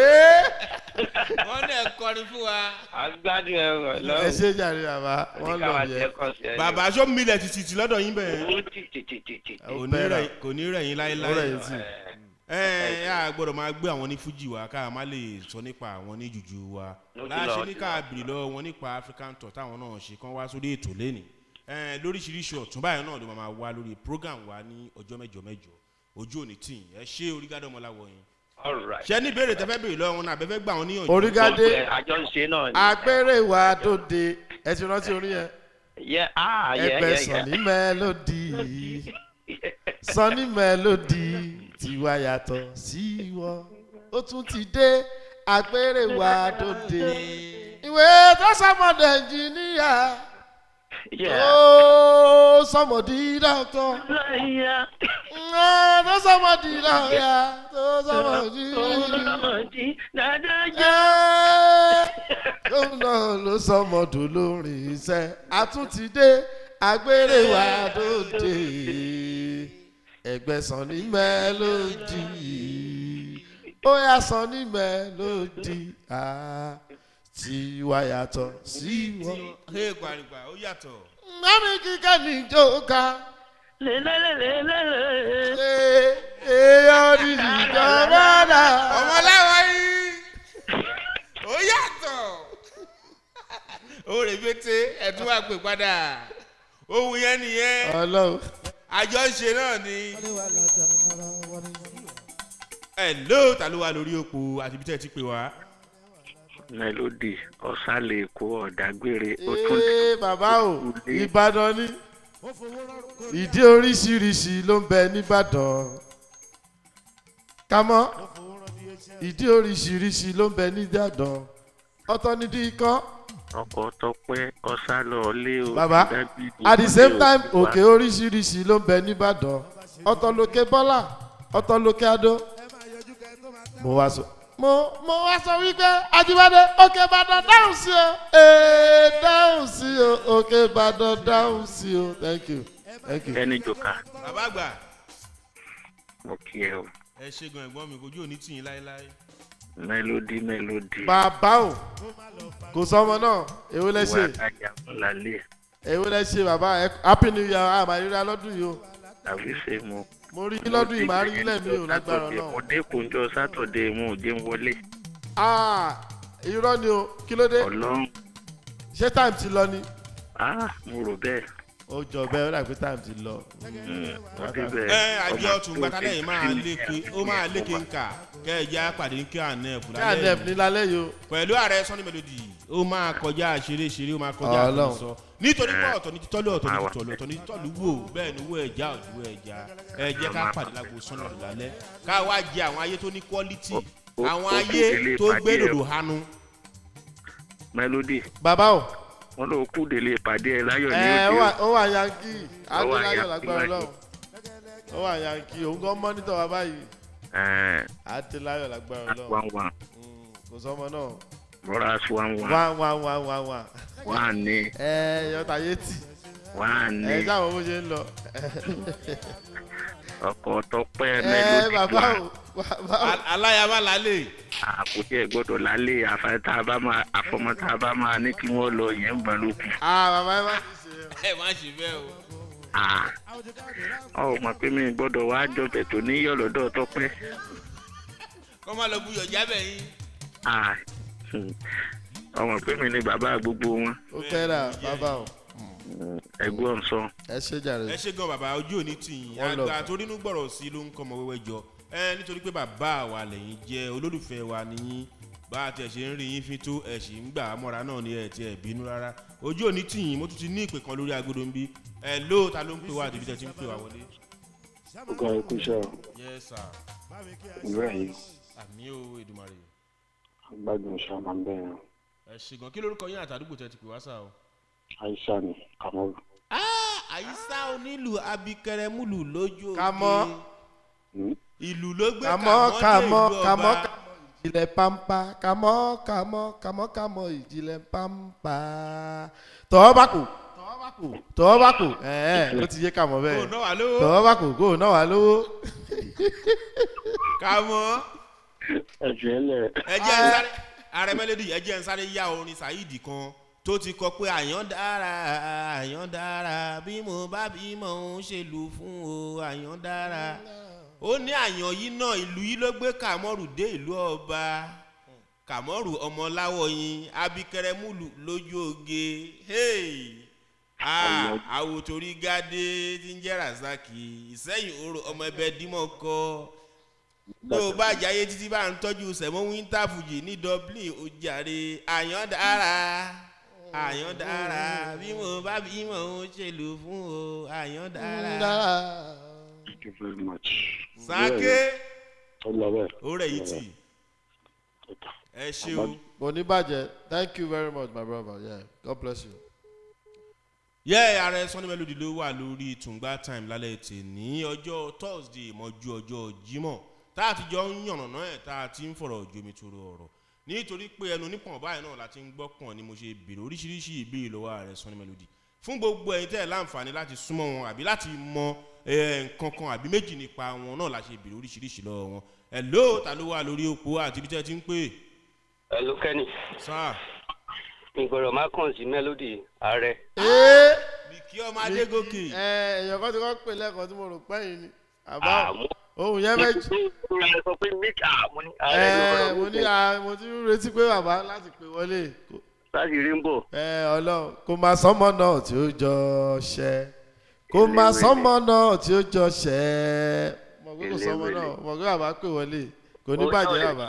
wọ́n lè kọrin fún wa. agbádùn ẹ̀rọ lọ́wọ́. ẹ ṣe jàre bàbá wọ́n lọ yẹ. bàbá aṣọ mílẹ̀ títí tí lọ́dọ̀ yín bẹ̀rẹ̀. owó tìtìtìtìtì. kò ní rẹ̀ yín láéláé. ẹ ẹ a gbọ́dọ̀ máa gbé àwọn ní fújì wa ká má lè sọ nípa àwọn ní jùjú wa. láṣẹ ní ká bìrì lọ wọn nípa African tour táwọn náà ṣe kán wá sórí ètò lẹ́nìí. lóríṣiríṣi ọ̀tún báyìí náà ló máa wá lórí program wa ní ọjọ́ mẹ́jọ mẹ́jọ ojú òní tí ẹ ṣe Orígádé ọmọláwọ yín. ṣé ní ìbéèrè tẹ́fẹ́ béèrè lọ́wọ́ wọn náà abẹ́fẹ́ gbà wọn níyànjú. Orígádé àjọṣe náà ni. agbére wa tó de ẹ ti rántí orí yẹn. ẹgbẹ́ Sunny Melody Sunny Melody tiwa yàtọ̀ sí wọn ó tún ti dé agbére wa tó de ìwé tó sọmọdé ẹnjìníà ó sọmọdé dọ́kítọ̀ tó sọmọdé lọ́ọ̀yà tó sọmọdé gómìnà ló sọmọdé lórí iṣẹ́ àtúntìdé agbére wa tó de ẹgbẹ́ Sunny Melody ó yá Sunny Melody tiwa yàtọ̀ sí wọn. ẹ gbàgbà ó yàtọ̀. mami kíkẹ́ ní ìjọba. lélẹ́lẹ́lẹ́lẹ́. èèyàn ní ìjọba náà. ọmọ láwọn yìí ó yàtọ̀. ó rè bété ẹ̀dùn àgbè padà ohun yẹn nìyẹn. Ọlọ́run. àjọṣe náà ni. ẹ ló ta ló wà lórí òpó àti bí tẹ́ ti pè wá. Melody ọ̀sálẹ̀ èkó ọ̀dàgbére ó tún. ee bàbá o Ìbàdàn ni ìdí oríṣiríṣi ló ń bẹ nìbàdàn kámọ́ ìdí oríṣiríṣi ló ń bẹ nìbàdàn ọ̀tọ̀ nídìí ikọ́. ọkọ̀ tọpẹ́ ọ̀sálọ̀ lé o. bàbá at the same time òkè oríṣiríṣi ló ń bẹ nìbàdàn ọ̀tọ̀ lókè bọ́lá ọ̀tọ̀ lókè adó. mo wá sọ mo mo wá sọ wípé Ajíbádé òkè Ìbàdàn dáhùn sí o ee dáhùn sí o òkè Ìbàdàn dáhùn sí o thank you thank you. ẹni jòkà. bàbá àgbà. mo kí ẹ o. ẹ ṣe gan ẹ̀gbọ́n mi kojú òní tì yín láéláé. Melody Melody. bàbá o kò sọmọ náà èwo lẹ ṣe. wà á tajà fún lálẹ́. èwo lẹ ṣe bàbá happy new year àmàlíra lọ́dún yìí o. àbí ṣe mo. mo rí lọ́dún yìí màá rí lẹ́mí o lágbára náà. mo dé kóńjọ sátọ̀dé mo ò jẹun wọlé. ah irọ́ ni o kí ló dé. Ọlọ́run. ṣé time ti lọ ni. ah mo rò bẹ́ẹ̀. ó jọ bẹ́ẹ̀ ó dàgbé time ti lọ. ẹ àjọ ọtún gbàtàlẹ́ yìí máa léke ó máa léke nǹka kẹ́ ẹ já pàdé ní kí ànẹ́ẹ̀fù kí ànẹ́ẹ̀fù ní lálẹ́ yìí o. pẹ̀lú ààrẹ Sunny Melody ó máa kọjá ṣeré ṣeré ó máa kọjá àtúnṣọ nítorí pé ọ̀tọ̀ ní títọ́lú ọ̀tọ̀ ní títọ́lú ọ̀tọ̀ ní títọ́lú wò bẹ́ẹ̀ ni owó ẹja òjò ẹja ẹ jẹ́ ká pàdé lágbo Sunny Melody lálẹ́ ká wá jẹ àwọn ayé tó ní quality àwọn ayé tó gbé dòdò hanu. Melody. bàbá o. wọn lọ kú délé ìpàdé ẹ láyọ̀ ní òde o. ẹ ó wà yankí adé láyọ̀ lágbára Ọlọ́run ó wà yankí òun gan mọ́nítọ̀ wa báyìí adé láyọ̀ lágbára Ọlọ́run kò sọmọ náà. rọra sí wá wá. wá wá wá wá wá. wá ní. ẹ yọta yé tì. wá ní. ẹ sáwọn bó ṣe ń lọ. ọkọ̀ tọpẹ́ Melody wá. ẹ bàbá o bàbá o. aláyàmá lálẹ́. àkótí ẹ gbọ́dọ̀ lálẹ́ àfẹtá bá máa àfọmọtá bá máa ní kí wọ́n lọ yẹn ń bọ̀ lókun. ah bàbá ẹ má ṣe ṣe. ẹ má ṣe bẹ́ẹ̀ o. ọ mọ̀ pé mi gbọ́dọ̀ wá jọbẹ̀ tó ní yọ̀lọ́dọ̀ tọpẹ́. kọ́ máa lọ buyọ̀ jábẹ̀ yín. ọmọ pé mi ni bàbá gbogbo wọn. ó kẹ́ra bàbá o. ẹ̀gbọ́n ọ̀sán. ẹ ṣe jàre. ẹ ṣe gan bàbá ojú òní tìyìn àgbà torí inú gbọ̀rọ̀ sí ló ń kọ́ ọmọ wẹ́wẹ́ jọ ẹ nítorí pé bàbá wa lẹ́yìn jẹ́ olólùfẹ́ wa nìyí bá a ti ẹ̀ ṣe ń rí yín fi tó ẹ̀ sì ń gbà á mọ́ra náà ni ẹ̀ ti ẹ̀ bínú rárá ojú òní tìyìn mo tún ti ní ìpè kan lórí agodo ń bí ẹ ló ta ló ń pè wá àdébí tẹ́ ti ń pè wá wọlé. ọkọ ikú iṣẹ́ o. yes sir. ìlú ẹ̀yìn. àmì o Èdùmàrè. gbádùn iṣẹ́ máa ń bẹ̀rẹ̀. ẹ ṣe gan kí lórúkọ yín àtàdúgbò tẹ́ ti pè wá sá o. Aisha ni Kamoru. Aisha onílù abikẹrẹmúlù lójú òkè. Kamọ́. ìlú ló gbé Kamọ́ Kamọ́ dé ìlú Kamọ́ ọba. ìjìnlẹ̀ pampa Kamọ́ Kamọ́ Kamọ́ Kamọ́ ìjìnlẹ̀ pampa. tọ́ bá kù tọ́ bá kù ẹ̀ẹ́ ó ti yé Kamọ́ bẹ́ẹ̀. kò náà wà lówó. tọ́ bá kù kò náà wà lówó. Kamọ́. ẹ̀jẹ̀ lẹ̀. ẹ jẹ́ ń sáré ààrẹ mẹ́lẹ́dì ẹ jẹ́ ń sáré yá orin Saheed kan tó ti kọ pé àyàn dára àyàn dára bí mo bá bí mo ń ṣe lù fún o àyàn dára ó ní àyàn yìí náà ìlú yìí ló gbé Kàmọ́rù dé ìlú ọba Kàmọ́rù ọmọláwọ̀yìn abikẹrẹmúlù lójú oge àwòtórí gádé tí ń jẹ́ Razaki Ìsẹ́yìn oró ọmọ ẹbẹ dímọ̀kọ tó bá jáyé títí bá ń tọ́jú sẹ̀mọ́ wíńtà fújì ní Dublin ó jàre àyàn dára àyàn dára bí mo bá bí mo ń ṣèlú fún o àyàn dára. Thank you very much. Sáké ọlọ́wẹ́. ó rẹ̀ yìí tì ẹ ṣe o. oníbàjẹ́ thank you very much my brother yeah God bless you. yẹ́ ààrẹ Sunny Melody ló wà lórí Tungba Time lálẹ́ tè ní ọjọ́ Thursday mọ́jú ọjọ́ Jímọ̀ tá a ti jọ ń yànnàná ẹ̀ tá a ti ń fọ̀rọ̀ jomitoro ọ̀rọ̀ nítorí pé ẹnu nípọ̀n báyìí náà la ti ń gbọ́ pọ̀n ni mo ṣe béèrè oríṣiríṣi ìbéèrè lọ́wọ́ ààrẹ Sunny Melody fún gbogbo ẹ̀yin tẹ́ ẹ̀ láǹfààní láti súnmọ́ wọn àbí láti mọ nǹkan kan àbí méjì nípa wọn náà la ṣe béèrè oríṣiríṣi lọ́wọ́ wọn ẹ̀ ló ta ló wà lórí òpó àti ibi tẹ́ ẹ ti ń pè. ẹ ló kẹ́ni. sáà. ìgbọ̀rọ̀ máa kàn sí Melody ààrẹ. ee Bíkí ọmọ Adégòkè. ẹ èèyàn kan ti kọ́ pè lẹ́kọ̀ọ́ tí mo rò pẹ́yìn ni àbá ohun yẹn méjì. sọ pé make àmú ní. ẹ mo ní mo ti ń retí pé bàbá láti pè wọlé. láti rí ń bọ̀. ẹ Ọlọ́run kò máa sọmọ náà tí ó jọ ṣẹ kò máa sọmọ náà tí ó jọ ṣẹ mọ̀ pé kò sọmọ náà mọ̀ pé bàbá pè wọlé kò ní bàjẹ́ bàbá.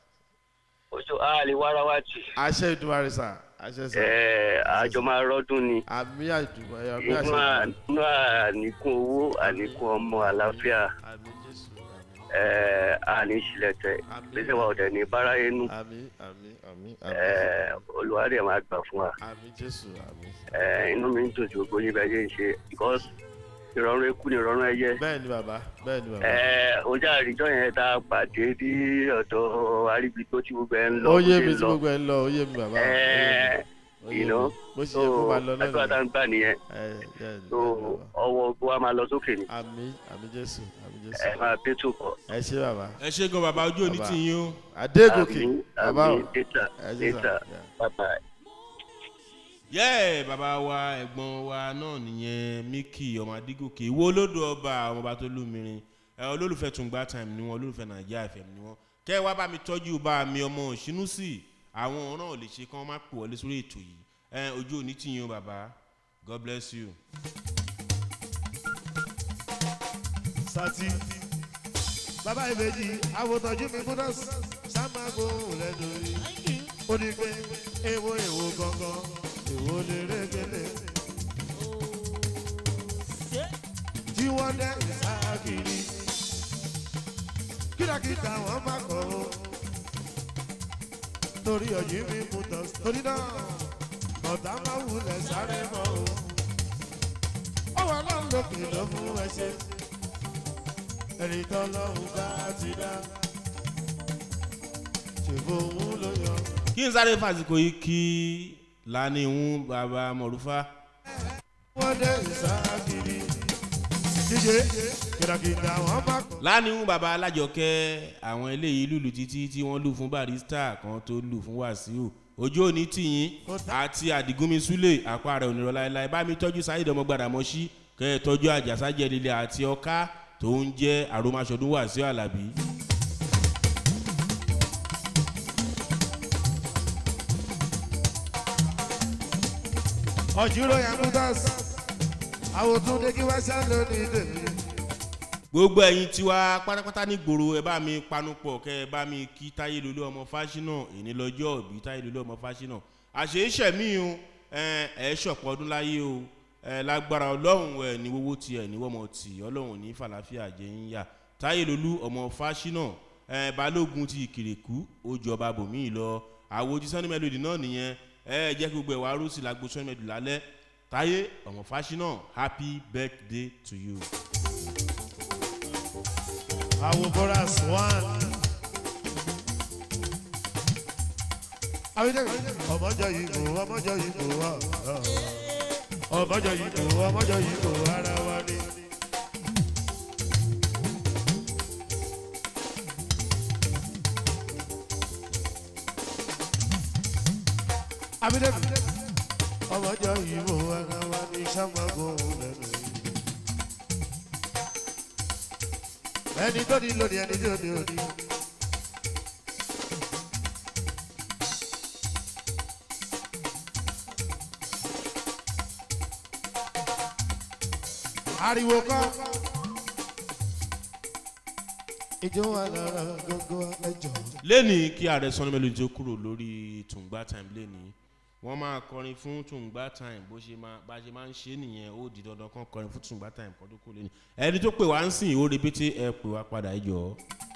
oṣù àlè wàrà wá tì. àṣẹ Ìdùmarè sà àṣẹ sà. ẹ àjọ máa rọdún ni. àmì Ìdùmarè àmì àṣẹ. nínú àníkún owó àníkún ọmọ àlàáfíà. àmì Jésù. ẹ àní ìṣìlẹ̀tẹ̀ gbèsè wa ọ̀dẹ̀ ní báráyé nù. àmì àmì àmì. ẹ olùwádìí ẹ̀ máa gbà fún wa. àmì Jésù àmì. ẹ inú mi ń dùn ju gbogbo yín bẹ́ẹ̀ ṣe ń ṣe because ìrọ̀rùn eku ni ìrọ̀rùn ẹyẹ. bẹ́ẹ̀ ni bàbá bẹ́ẹ̀ ni bàbá. ẹ ojú àríjọ yẹn tá a pàdé ní ọ̀dọ̀ aríbi tó tí gbogbo ẹ ń lọ. ó yé mi tí gbogbo ẹ ń lọ ó yé mi bàbá. ẹ ìná bó ṣe yẹ kó máa lọ ẹgbẹ́ àtà ń gbà nìyẹn. tó ọwọ́ gbogbo wa máa lọ sókè ni. àmì àmì Jésù àmì Jésù. ẹ máa dé tó kọ. ẹ ṣé bàbá. ẹ ṣe gan bàbá ojú òní tì yín o. Adégòkè bàbá o. àmì data data bàbá. yẹ́ bàbá wa ẹ̀gbọ́n wa náà nìyẹn Mickey ọmọ Adégòkè ìwọ olódò ọba ọmọọba tó lómìnirin ẹ olólùfẹ́ Tungba Time ni wọn olólùfẹ́ Nàìjíríà F M ni wọn kẹ́ ẹ wá bá mi tọ́jú bá mi ọmọ òṣínú sí àwọn ọ̀ràn ò lè ṣe kán má pè wọlé sórí ètò yìí ẹ ojú òní tì yín o bàbá God bless you. Sati bàbá ìbejì àwòtọ́jú mi fún nọ́ọ̀sì sàmágbó lẹ́nu rí ó ní pé èwo èwo gangan èwo lè rẹ́gẹ́lẹ́ tí wọ́n dẹ́ ìsáàkiri kìràkìtà wọ́n má kọ́ ó torí ọ̀yí mi mú tọ́ torí náà ọ̀tá má wulẹ̀ sáré mọ́ o ọwọ́ náà lókè ló fún ẹ ṣe ẹni tó lọ́hùn bá ti dá ṣèbó òun ló yọ. kí n sáré fàsìkò yìí kí lánìhún bàbá Mọ̀rúfá. wọ́n dé ìsáàkiri jíjẹ kìràkìtà wọ́n má kọ́. lánìhún bàbá Alájọkẹ́ àwọn eléyìí lùlù títí tí wọ́n lù fún Barrister kan tó lù fún Wàsíù ojú òní tìyín àti Àdìgúnmi Súlè àpá rẹ̀ onírọ̀ láéláé bá mi tọ́jú Saheed ọmọ Gbàdàmọ́sí kẹ́ ẹ tọ́jú Àjàsá Jẹ̀lílẹ̀ àti Ọká tó ń jẹ́ àròmáṣọdún Wàsíù Àlàbí. ọ̀júrò yamudas àwọn tún dé kí wá ṣá lónìí dèmí. gbogbo ẹ̀yin tiwa pátápátá ní gbòòrò ẹ bá mi panupọ̀ kẹ́ ẹ bá mi kí Táyé Lolú ọmọ Fáṣínà èní lọ́jọ́ òbí Táyé Lolú ọmọ Fáṣínà àṣeyíṣẹ́ mi o ẹ ẹ ṣọ̀pọ̀ ọdún láyé o ẹ lágbára Ọlọ́run ẹ ní wọ́wọ́ tiẹ̀ ní wọ́mọ tì Ọlọ́run ní fàlàfíà jẹ́ ń yà Táyé Lolú ọmọ Fáṣínà ẹ Balógun ti Ìkìrìkú ó jọba bòmíì lọ àwòjú Sunny Melody náà nìyẹn ẹ jẹ́ kí gbogbo ẹ̀ wá rúùsì lágbo Sunny Melody lálẹ́ Táyé ọmọ Fáṣínà happy birthday to you. àwọn bọ́ra swan. ọmọjọ yìí kò ọmọjọ yìí kò wá ọmọjọ yìí kò ọmọjọ yìí kò ara wa ni. abidjan ọmọjọ yìí kò ara wa ni sàmàgò lẹnu. ẹni tó ní lónìí ẹni tó ní òní. ariwo kọ́. ìjọ wa lára gbogbo ẹjọ́. lẹ́nìí kí ààrẹ Sunny Melody tó kúrò lórí Tungba Time lẹ́nìí wọ́n máa kọrin fún Tungba Time bó ṣe máa bá ṣe máa ń ṣe nìyẹn ó di dandan kan kọrin fún Tungba Time kan tó kú lẹ́nìí ẹni tó pè wá ń sìn ó rebété ẹ pè wá padà ẹ jọ̀ọ́.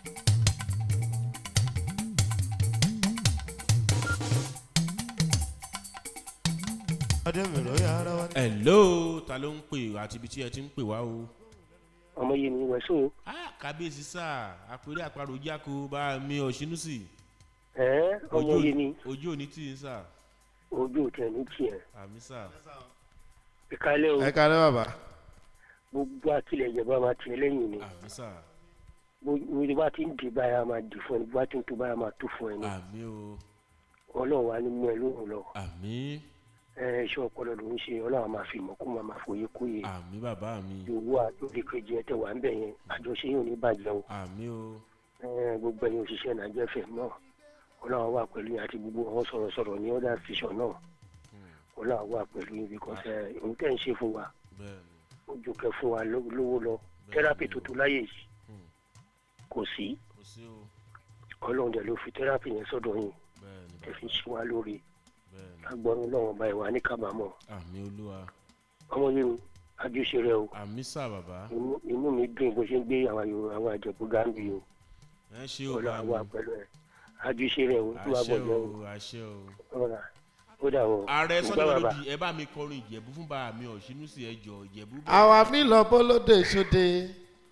hello ta ló ń pè àti ibi tí ẹ ti ń pè wá o. ọmọ yìí ni wẹ̀sùn. kábíyèsí sáà àpèrè àparò jáko bá mi ọ̀ṣinúsì. ẹ ọmọ yìí ni. ojú òní tí ń sà. ojú òtí ẹ̀ ní tiẹ̀. àmì sà. ẹ kálẹ́ o. ẹ kálẹ́ bàbá. gbogbo àtìlẹ̀ ìjọba máa tì lẹ́yìn ni. àmì sà. gbogbo bá ti ń di báyà máa dì fún ẹ bá ti ń tó báyà máa tó fún ẹ ni. àmì o. ọlọ́run wa ni mú ẹ lóhùn lọ. àmì. ẹ iṣẹ́ ọpọlọ ló ń ṣe ọlọ́run máa fi mọ̀ kó máa máa fòye kóye. àmì bàbá mi. owó àtòlè kejì ẹ tẹ wà ń bẹ̀ yẹn àjọṣe yóò ní bàjẹ́ o. àmì o. gbogbo ẹ̀yin òṣìṣẹ́ nàìjíríà fẹ̀ náà ọlọ́run wà pẹ̀lú yín àti gbogbo àwọn sọ̀rọ̀sọ̀rọ̀ ní ọ̀dà fìṣọ̀ náà ọlọ́run wà pẹ̀lú yín because ohun tẹ́ ń ṣe fún wa ó jùkẹ́ fún wa lówó lọ tẹ́rápì tuntun láyè yìí kò sí ọlọ́run dẹ̀ ló fi tẹ́rápì yẹn sọ́dọ̀ yín ẹ fi ṣe wá lórí agbọ́run náà ọba ìwà ní kábàámọ̀. àmì olúwa. ọmọ yìí ni ajúṣe rẹ o. àmì sà bàbá. inú mi dùn bó ṣe ń gbé àwọn àjẹkù gámbì o. ẹ ṣe o bá mi. ọlọ́run wà pẹ̀lú ẹ ajúṣe rẹ o tó wà bọ̀ jẹ́ o. àṣẹ o. ó dà wọ. ààrẹ Sunny Melody ẹ bá mi kọrin ìjẹ̀bú fún bàbá mi ọ̀ṣinúsì ẹjọ́ ìjẹ̀bú. àwa mi lọ bólódé sóde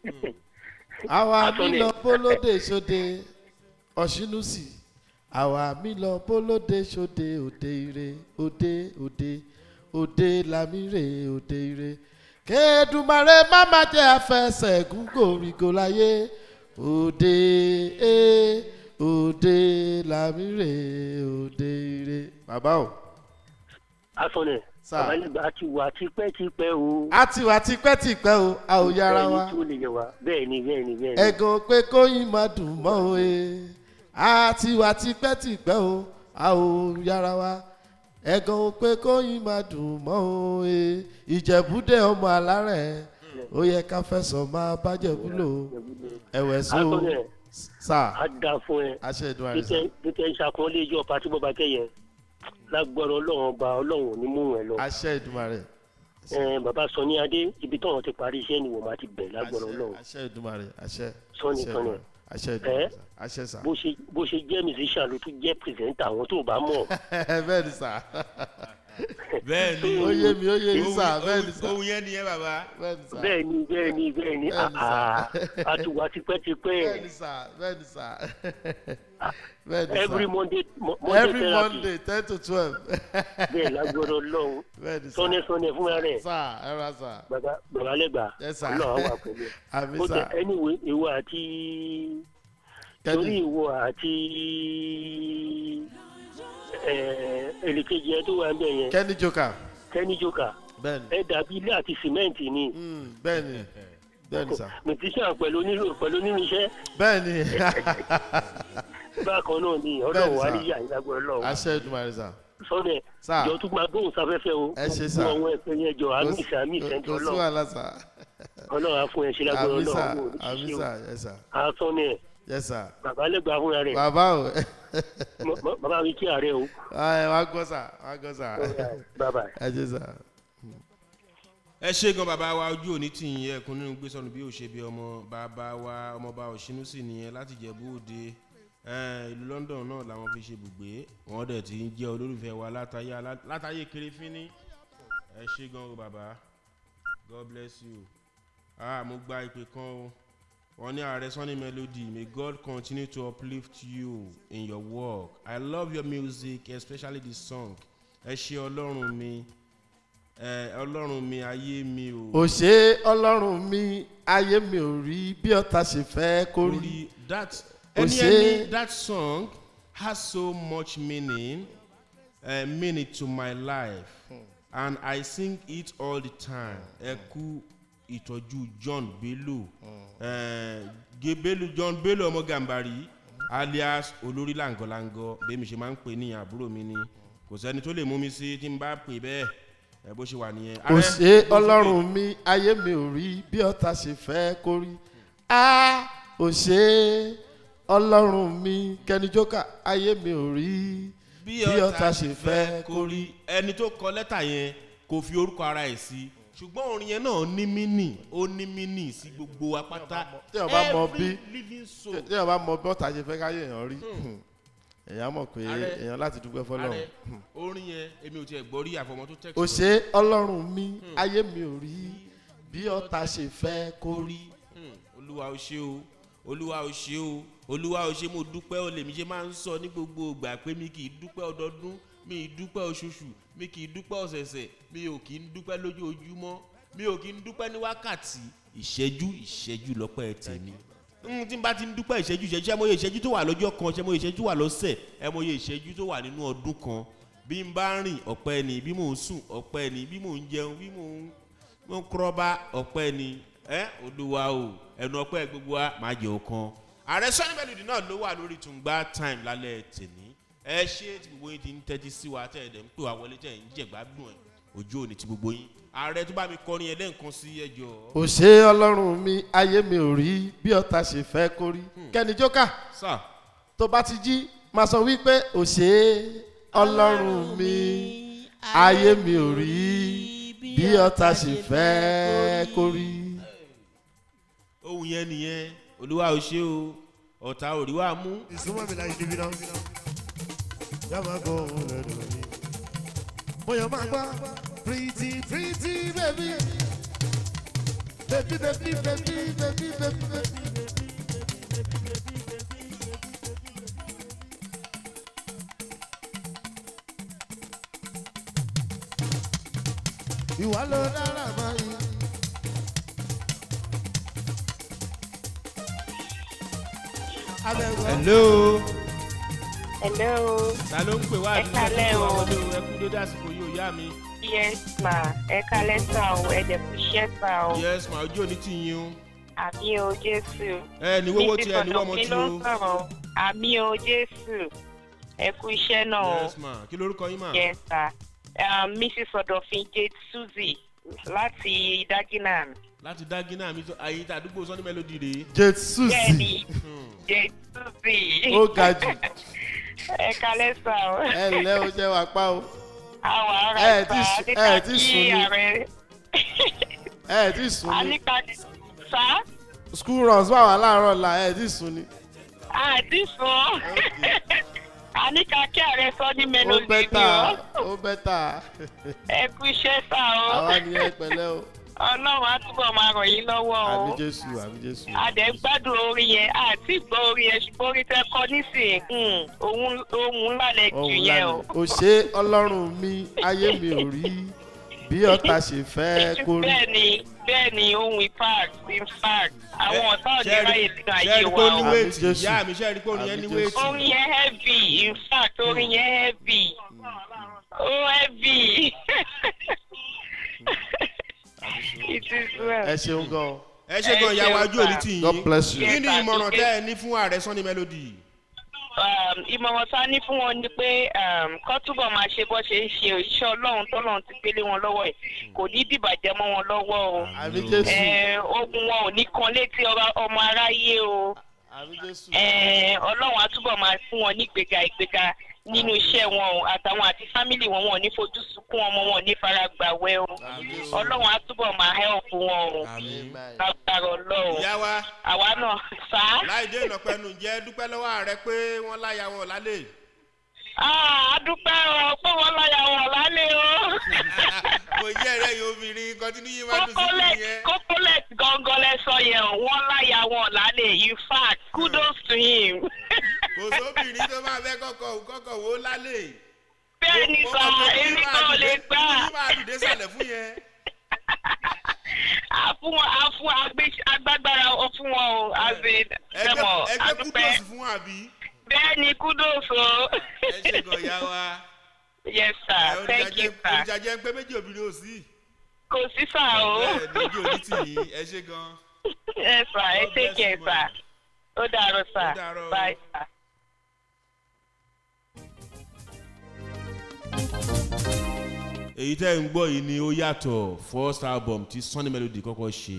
àwa mi lọ bólódé sóde ọ̀ṣinúsì àwa mi lọ bólódé sóde òde ire òde òde òde lamire òde ire kéédùmarè má má jẹ́ afẹsẹ̀ gúngòrígò láyé òde e òde lamire òde ire. bàbá o. asọ̀nẹ̀ àbálẹ̀gbà àti wà tipẹ́tipẹ́ o. a ti wà tipẹ́tipẹ́ o a ò yára wa. bẹ́ẹ̀ ni bẹ́ẹ̀ ni bẹ́ẹ̀ ni. ẹ̀gàn pé kóyìn má dùn mọ́ o e a ti wà tipẹ́tipẹ́ o a ò yára wa ẹ̀gàn pé kóyìn má dùn mọ́ o e ìjẹ̀búdé ọmọ alárẹ̀ ó yẹ ká fẹsọ̀ máa bájẹ̀bú lò ẹ̀wẹ̀ so sá a dà fún ẹ àṣẹ ìdúrà sá tètè ìṣàkọọ́lẹ̀ ìjọ pàtí bọ́ba kẹyẹ lágbọ́rọ̀ ọlọ́run ọba ọlọ́run ò ní mú ẹ lọ. àṣẹ ìdúrà rẹ. ẹ bàbá Sunny Adé ibi tí wọn ti parí iṣẹ́ ni wọ́n máa ti bẹ̀ lágbọ́rọ̀ ọlọ́run. àṣẹ ìdúrà rẹ àṣẹ Sunny Sunny àṣẹ ìdúrà àṣẹ sá. bó ṣe bó ṣe jẹ́ musician ló tún jẹ́ pírẹsẹ̀ntà àwọn tó bá mọ̀. bẹ́ẹ̀ ni sá. bẹ́ẹ̀ ni ó yé mi ó yé mi sá bẹ́ẹ̀ ni sá. ohun yẹn ni ẹ bàbá. bẹ́ẹ̀ ni bẹ́ẹ̀ ni bẹ́ẹ̀ ni a ti wà tipẹ́tipẹ́. bẹ́ẹ̀ ni sá bẹ́ẹ̀ ni sá. bẹ́ẹ̀ ni sá. every monday monday every monday ten to twelve. bẹ́ẹ̀ lágbọ́dọ̀ lọ́hùn. bẹ́ẹ̀ ni sá. Sunny Sunny fúnra rẹ̀. sá ẹ ra sá. bàbá bàbá lẹ́gbàá. ẹ sá. ọlọ́run wà pẹ̀lú ẹ. àmì ó sá. jẹ́ anyway ìwọ àti torí ìwọ àti èlìkejì ẹ tó wà ń bẹ yẹn. Kenny Joker. Kenny Joker. bẹ́ẹ̀ni. ẹ dàbí ilé àti sìmẹ́ǹtì ni. bẹ́ẹ̀ni bẹ́ẹ̀ni sá. mẹtíṣà pẹ̀lú onírò pẹ̀lú onírinṣẹ́. bẹ́ẹ̀ni. bákan náà ni ọlọ́run wà níyà ìlágbọ́ ọlọ́run. àṣẹ Èdùmàrè sá. sọ́dẹ̀ jọ tún máa gbóhùn sáfẹ́fẹ́ o gbogbo àwọn ẹ̀pẹ́ yẹn jọ àmì ìfẹ́ àmì ìfẹ́ ń tọ́ lọ ọlọ́run á fún ẹ ṣe lágbára ọlọ́run ò ní ṣe o àásán ni ẹ̀ bàbá lẹ́gbàá fúnra rẹ̀ bàbá o bàbá mi kí ààrẹ o. wà á gbọ́ sà wà á gbọ́ sà bàbá ẹ jẹ́ sà. ẹ ṣe gan bàbá wa ojú òní tì yín ẹkùn nínú gbé sọnù bí ó ṣe bí ọmọ bàbá wa ọmọọba òṣìnú sì nìyẹn láti Jẹ̀bú Òde ìlú London náà làwọn fi ṣe bùgbé wọn dẹ̀ ti ń jẹ́ olólùfẹ́ wa látàyè Kérefínní ẹ ṣe gan o bàbá God bless you ah mo gba ìpè kan o wọn ní ààrẹ Sunny Melody may God continue to uplift you in your work I love your music especially the song ẹ ṣe Ọlọ́run mi ọlọ́run mi ayé mi o. ò ṣe ọlọ́run mi ayé mi ò rí bí ọ̀tá ṣe fẹ́ kó rí. that any any that song has so much meaning uh, meaning to my life hmm. and I sing it all the time. ẹ kú ìtọ́jú John Bello Bello John Bello ọmọ Gàmbàrí alias olórí làǹgọ̀làǹgọ̀ bẹ́ẹ̀ mi ṣe máa ń pè ní àbúrò mi ni kò sẹ́ni tó lè mú mi sí tí n bá pè bẹ́ẹ̀ ẹ bó ṣe wà nìyẹn. kò ṣe ọlọ́run mi ayé mi ò rí bí ọ̀tá ṣe fẹ́ kó rí a ò ṣe ọlọ́run mi Kenny Joker ayé mi ò rí bí ọ̀tá ṣe fẹ́ kó rí. ẹni tó kọ lẹ́tà yẹn kò fi orúkọ ara ẹ̀ sí ṣùgbọ́n orin yẹn náà ní mínì ó ní mínì sí gbogbo apáta every living soul. tí wọ́n bá mọ bí ọ̀tá ṣe fẹ́ káyé èèyàn rí èèyàn mọ̀ pé èèyàn láti dúpẹ́ fọlọ́run. orin yẹn èmi ò tiẹ̀ gbọ́ rí àfọmọ́ tó tẹ̀sí. ò ṣe ọlọ́run mi ayé mi ò rí bí ọ̀tá ṣe fẹ́ kó rí. olúwa ò ṣe o olúwa ò ṣe o olúwa ò ṣe mo dúpẹ́ o lèmi ṣe máa ń sọ ní gbogbo ìgbà pé mi kì í dúpẹ́ ọdọọdún mi ì dúpẹ́ oṣooṣù mi kì í dúpẹ́ ọ̀sẹ̀ẹ̀sẹ̀ mi ò kì í dúpẹ́ lójoojúmọ́ mi ò kì í dúpẹ́ ní wákàtí ìṣẹ́jú ìṣẹ́jú lọ́pẹ́ tèmi. tí n bá ti ń dúpẹ́ ìṣẹ́jú ìṣẹ́jú ṣé mo yẹ ìṣẹ́jú tó wà lọ́jọ́ kan ṣé mo yẹ ìṣẹ́jú wà lọ́sẹ̀ ẹ mo yẹ ìṣẹ́jú tó wà nínú ọdún kan bí n bá rìn ọpẹ́ ni bí mò ń sùn ọpẹ́ ni bí mò ń jẹun bí mò ń mò ń kúrọ́bá ọpẹ́ ni ẹ olúwa o ẹnu ọpẹ́ gbogbo wa máa jẹ ọ̀kan. ààrẹ Sunny Melody náà ló wà lórí Tungba Time lálẹ́ tèmi ẹ ṣé tí gbogbo yín ti ń tẹ́tí sí wa tẹ́ ẹ̀ dẹ̀ ń pè wá wọlé tẹ́ ẹ̀ ń jẹ̀gbádùn ẹ̀ ojú òní ti gbogbo yín ààrẹ tó bá mi kọrin yẹn lẹ́ǹkan sí ẹjọ́. ò ṣe ọlọ́run mi ayé mi ò rí bí ọ̀tá ṣe fẹ́ kó rí. Kenny Joker tó bá ti jí máa sọ wípé ò ṣe ọlọ́run mi ayé mi ò rí bí ọ̀tá ṣe fẹ́ kó rí. ohun yẹn nìyẹn olúwa ò ṣe o ọ̀tá ò rí wa mú. ìsúnmọ́ mi láyé níbi náà yá máa gbọ́ ohun lẹ́nu mi bóyá máa gbá. Pretty, pretty baby, baby, baby, baby, baby, baby, baby. Ìwà ló dára báyìí. Hello. Hello. Ta ló ń pè wá àdúgbò tó wà wọlé o? Ẹ kú dédé àsìkò yìí ò yá mi. Yes ma, ẹ kálẹ́ sá o, ẹ dẹ̀ kú iṣẹ́ sá o. Yes ma, ojú òní ti yín o. Àmì o Jésù. Ẹ ní wọ́wọ́ tí ẹ ní wọ́n mọ́ tí o. Àmì o Jésù. Ẹ kú iṣẹ́ náà o. Yes ma, kí lorúkọ yín ma? Yes sir. Um, Missus Ọ̀dọ̀fin Jade Suzy láti Dagenham. Láti Dagenham mi àyè tí àdúgbò Sunny Melody rèé. Jade Suzy. Bẹ́ẹ̀ni, Jade Suzy. Ó ga jù. Ẹ kálẹ́ sá o. Ẹ ǹlẹ́ o jẹ́ wàá pa o. Àwọn ará ìta ẹ ti sùn ní ààrẹ. ẹ ti sùn ní. Àníkà sá. School runs wà wà láàárọ̀ la ẹ ti sùn ní. Àti sùn. Àníkà kí ààrẹ Sunny Melody ó bẹ́tà ó bẹ́tà. Ẹ kú iṣẹ́ sá o. àwa ni ẹ pẹ̀lẹ́ o. Ọlọ́run á túbọ̀ máa ràn yín lọ́wọ́ o. àmì Jésù àmì Jésù. Adẹ̀ gbádùn orin yẹn àti gbọ́ orin yẹn ṣùgbọ́n orin tẹ́ kọ nísìnyí ohun ńlá lẹ jù yẹn o. ò ṣe ọlọ́run mi ayé mi ò rí bí ọ̀tá ṣe fẹ́ kó rí. bẹ́ẹ̀ni bẹ́ẹ̀ni ohun impact impact àwọn ọ̀tá òní ráyè nínú ayé wa o. àmì Jésù ìyá mi ṣe rí pé orin yẹn ní wéètì. orin yẹn heavy in fact orin yẹn heavy ó heavy. ẹ ṣeun gan. ẹ ṣe gan ìyàwó ajú òní tì yín. God bless you. kí ni ìmọ̀ràn tẹ́ ẹ ní fún ààrẹ Sunny Melody? ìmọ̀ràn tá a ní fún wọn ni pé kó túbọ̀ máa ṣe bó ṣe ń ṣe iṣẹ́ ọlọ́run tọ́lọ́run ti gbélé wọn lọ́wọ́ ẹ̀ kò ní dìbàjẹ́ mọ́ wọn lọ́wọ́ o ogun wọn ò ní kan létí ọmọ aráyé o ọlọ́run á túbọ̀ máa fún wọn ní ìgbéga ìgbéga nínú iṣẹ́ wọn àtàwọn àti fámìlì wọn wọn ò ní fojú sunkún ọmọ wọn ò ní fara gbàwẹ́ o ọlọ́run á túbọ̀ máa help wọn o lágbára ọlọ́run àwa náà sá. láì dé ìnàpẹ̀nu jẹ́ dúpẹ́ lọ́wọ́ ààrẹ pé wọ́n láya wọn lálẹ́. a dúpẹ́ ọ pé wọ́n láya wọn lálẹ́ o. kò yẹ ẹ̀rẹ́ yìí obìnrin kọ́tínú yìí máa dùn sí i yẹn. kókólẹ̀ gangan lẹ sọ yẹn wọ́n láya wọn lálẹ́ in fact kudos to him. kò sóbìnrin tó máa fẹ́ kọ́kọ́ kọ́kọ́ wò lálẹ́. bẹ́ẹ̀ ni sọ èmi kan lè gbà. kí máa dìde sàlẹ̀ fún yẹn. a fún wọn a fún agbágbára fún wọn o àbí ẹmọ ẹgbẹ́ kúdòsì fún àbí. bẹ́ẹ̀ ni kúdòsì o. ẹ ṣe gan ya wa. yes sir thank you sir. olùjàjẹ́ ń pé méjì obìnrin ò sí. kò sí sà o. bẹ́ẹ̀ ni ojú òní tì yín ẹ ṣe gan. yes sir ẹ take care sir. ó dàárọ̀ sir bye sir. èyí tẹ́ ń gbọ́ yìí ni ó yàtọ̀ first album tí Sunny Melody kọ́kọ́ ṣe.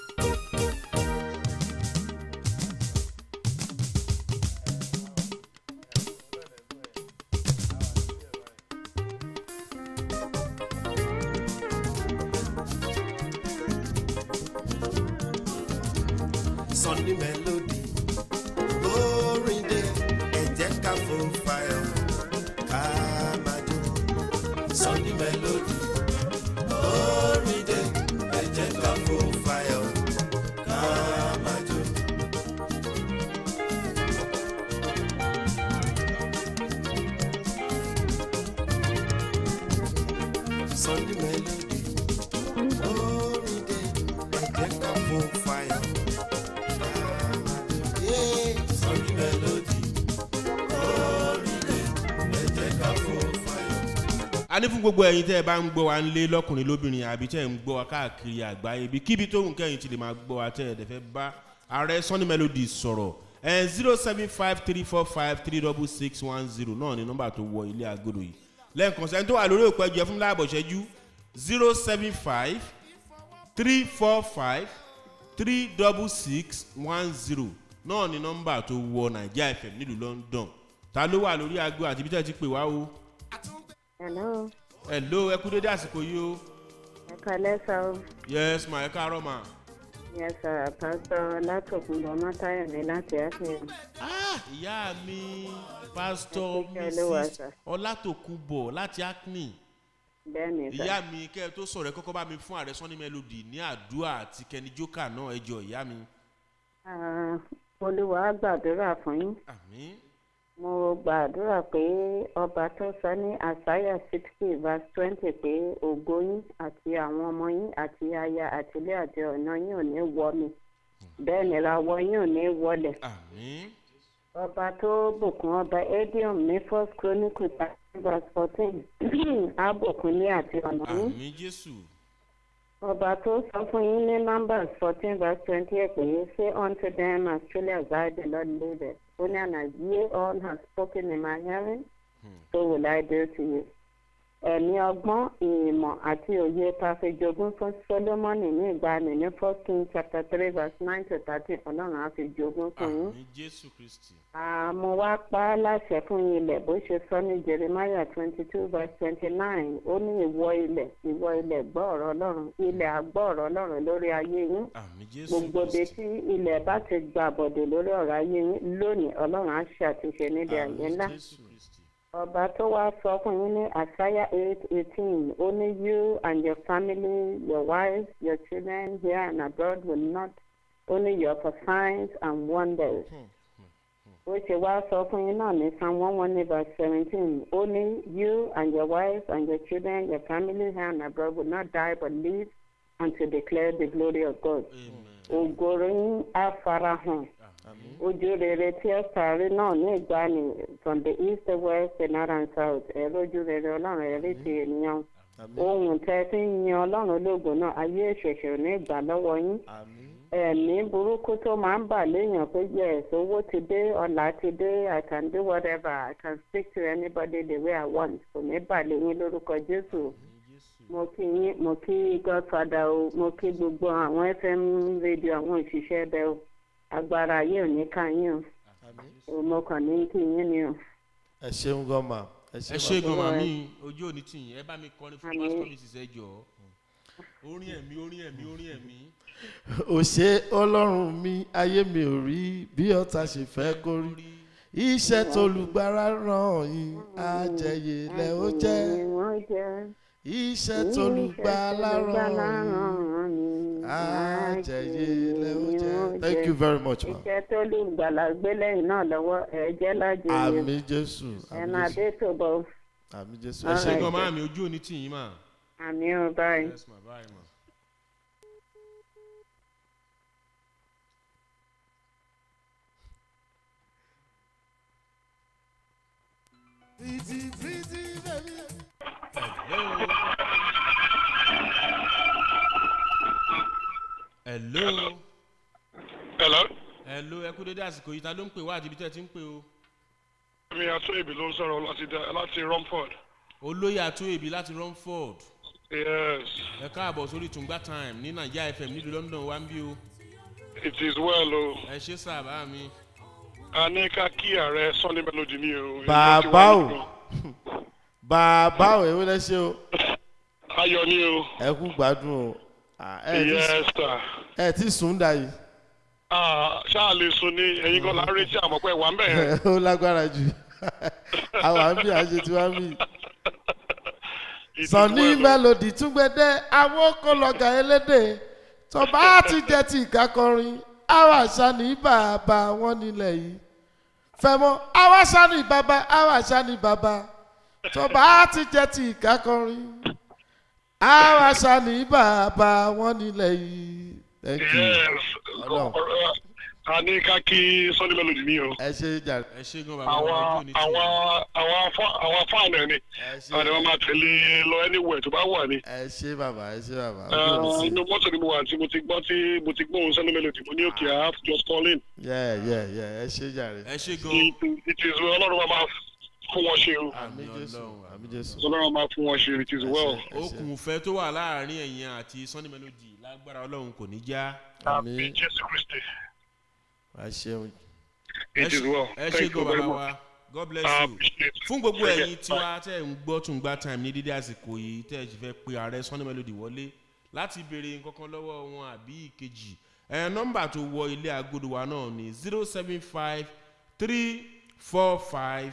Sunny Melody orin dé ẹ jẹ́ ká fò fáyọ̀ ká máa jó. Sunny Melody orin dé ẹ jẹ́ ká fò fáyọ̀ ká máa jó. Sunny Melody orin dé ẹ jẹ́ ká fò fáyọ̀. Sunny Melody orin dé ẹ jẹ́ ká fò fáyọ̀. a ní fún gbogbo ẹ̀yin tẹ́ ẹ bá ń gbọ́ wa ń lé lọ́kùnrin lóbìnrin àbí tẹ́ ẹ ń gbọ́ wa káàkiri àgbáyé ibi kíbi tó ń kẹ́yìn tí lè máa gbọ́ wa tẹ́ ẹ dẹ̀fẹ́ bá ààrẹ Sunny Melody sọ̀rọ̀ ẹ̀ zero seven five three four five three double six one zero náà ni nọ́mbà tó wọ ilé agodo yìí lẹ́ẹ̀kan sẹ́ni tó wà lórí òpó ẹjọ́ fún láàbọ̀ ṣẹ́jú zero seven five three four five three double six one zero náà ni nọ́mbà tó wọ Naija F M nílùú London ta ló wà lórí aago àti bí tẹ́ ti pè wá o. hello. hello ẹ kú dédé àsìkò yìí o. ẹ kálẹ́ sá o. yes ma ẹ káàárọ̀ ma. yes sir pásítọ̀ látòkùnbọ̀ mọ́tàyọ̀mí láti akínyẹ̀mí. ah ìyá mi pásítọ̀ mrs ọlátòkùnbọ̀ láti akínyẹ̀mí. bẹ́ẹ̀ni sá. ìyá mi kẹ́ ẹ tó sọ̀rọ̀ ẹ kọ́kọ́ bá mi fún ààrẹ Sunny Melody ní àdúrà àti kẹni jókà náà ẹ jọ ìyá mi. olúwa gbàdúrà fún yín. àmín. mo gbàdúrà pé ọba tó sọ ní àsáyà sixty verse twenty pé ògo yín àti àwọn ọmọ yín àti aya àtìlé àti ọ̀nà yín ò ní wọ mi bẹ́ẹ̀ ni ìràwọ̀ yín ò ní wọlẹ̀. àmín. ọba tó bùkún ọba ediom ní first chronicle thirteen verse fourteen á bùkún ní àti ọ̀nà yín. àmín Jésù. ọba tó sọ fún yín ní numbers fourteen verse twenty eight pé say unto them as truly as I the Lord liveth only and as ye all have spoken in my hearing so will I do to you. ẹ̀mí ọgbọ́n ìmọ̀ àti òye pàfẹ́jogún fún Solomoni ní ìgbàanì ní first King chapter three verse nine to thirteen ọlọ́run á fi jogún fún yín. àmín Jésù Kristi. àmọ́ wá pa á láṣẹ fún yín ilẹ̀ bó ṣe sọ ní Jeremiah twenty two verse twenty nine ó ní ìwọ ilẹ̀ ìwọ ilẹ̀ gbọ́ ọ̀rọ̀ ọlọ́run ilẹ̀ á gbọ́ ọ̀rọ̀ ọlọ́run lórí ayé yín. àmín Jésù Kristi. gbogbo ibi tí ilẹ̀ bá ti gbà bọ̀dẹ̀ lórí ọ̀rọ̀ ayé yín lónìí ọlọ́run á ṣe àtúnṣe níbi àyè ńlá. àmín Jésù Kristi. ọba tó wá sọ fún yín ní Isaiah eight eighteen only you and your family your wives your children here and abroad will not only your for signs and wonders. ó ṣe wá sọ fún yín náà ní Psalm one one verse seventeen only you and your wives and your children your family here and abroad will not die but live and to declare the glory of God. ògo yín á farahàn. ojú rere tí ẹ sáré náà ní ìgbàanì from the east the west the north and south ẹ lójú rere ọlọ́run ẹ rí ti ènìyàn ohun tẹ́ fi ń yin ọlọ́run ológo náà ayé ìṣẹ̀ṣẹ̀ ò ní gbà lọ́wọ́ yín ẹ̀mí burúkú tó máa ń bà léèyàn pé yes owó ti dé ọ̀la ti dé I can do whatever I can speak to anybody the way I want kò ní bà léyìn lórúkọ Jésù mo kí yín mo kí Godfather o mo kí gbogbo àwọn F M radio àwọn òṣìṣẹ́ ẹbẹ o agbára ayé ò ní ká yín o mo kàn ní kí yín ni o. ẹ ṣeun gan ma ẹ ṣe gan ma mi ojú òní tì yín ẹ bá mi kọrin fún pastor mrs ẹ jọ orin ẹ̀mí orin ẹ̀mí orin ẹ̀mí. ò ṣe ọlọ́run mi ayé mi ò rí bí ọ̀tá ṣe fẹ́ kó rí iṣẹ́ tolùgbàrà ràn yín àjẹyè lẹ ó jẹ́ iṣẹ́ tolùgbàlà ràn yín àjẹyè lẹ ó jẹ́. Thank you very much ma. iṣẹ́ tolùgbàlà gbélé náà lọ́wọ́ ẹ jẹ́ lájẹ yẹn. àmín Jésù. ẹnu adé tó bọ̀. àmín Jésù. ẹ ṣe gan máa mi ojú òní tì yín mà. àmín o báyìí. yes ma bye ma. Pretty, pretty baby. Hello. Hello. Hello, ẹ kú dédé àsìkò yìí ta ló ń pè wá àti ibi tẹ́ ẹ ti ń pè o. Mi Atúnèbí ló ń sọ̀rọ̀ láti láti Romford. Olóyè Atúnèbí láti Romford. Yes. Ẹ káàbọ̀ sórí Tùngbà Time ní Naija F M nílùú London wá ń bí o. It is well o. Ẹ ṣé sà bá mi. A ní ká kí ààrẹ Sunny Melody ní o. Bàbá o. Bàbá o èwo lẹ ṣe o. Ayọ̀ ni o. Ẹ kú gbádùn o. Yes sir. Ẹ ti sùn dà yìí. Ṣáà lè sùn ní ẹ̀yin kan láàárín tí àmọ́ pé wà ń bẹ̀ yẹn. Ó lágbára jù. Àwọn àmì àṣẹ tí wọ́n mì. Sunny Melody tún gbẹdẹ àwọn kò lọ́gà elédè tó bá ti jẹ́ ti ìkákọrin àwọn àṣà ní bàbá wọn nílẹ̀ yìí. Fẹ́mọ́ àwọn àṣà ní bàbá àwọn àṣà ní bàbá tó bá ti jẹ́ ti ìkákọrin àwọn àṣà ní bàbá wọn nílẹ̀ yìí. Thank you. Yes. A ní ká kí Sunny Melody ní o. Ẹ ṣe jà. Ẹ ṣe gan bàbá àwọn àwọn àwọn àwọn fáànù ẹni àwọn ni wọn máa tẹ̀lé lọ anywhere tó bá wà ní. Ẹ ṣe bàbá ẹ ṣe bàbá. Inú mọ́tò ni mo wà tí mo ti gbọ́ tí mo ti gbóhùn Sunny Melody mo ní òkè I have to just call in. Yeah, yeah, yeah. Ẹ ṣe jàre. Ẹ ṣe gan. It is well Ọlọ́run wa máa fún wọn ṣe o. Àmín Jésù. Àmín Jésù. Ọlọ́run máa fún wọn ṣe it is well. Okùn ìfẹ́ tó wà láàárín ẹ̀yin àti Sunny Melody lágbára Ọlọ́run kò ní já. Àmín Jésù Kristi. Ẹ ṣeun. It is well. Ẹ ṣe gan bàbá wa. God bless you. Fún gbogbo ẹ̀yin tiwa tẹ́ ń gbọ́ Tùngbà Time ní dídí àsìkò yìí tẹ́ ẹ sì fẹ́ pe ààrẹ Sunny Melody wọlé láti béèrè nǹkan kan lọ́wọ́ wọn àbí ìkejì. Ẹ nọ́mbà tó wọ ilé agodo wa náà ni zero seven five three four five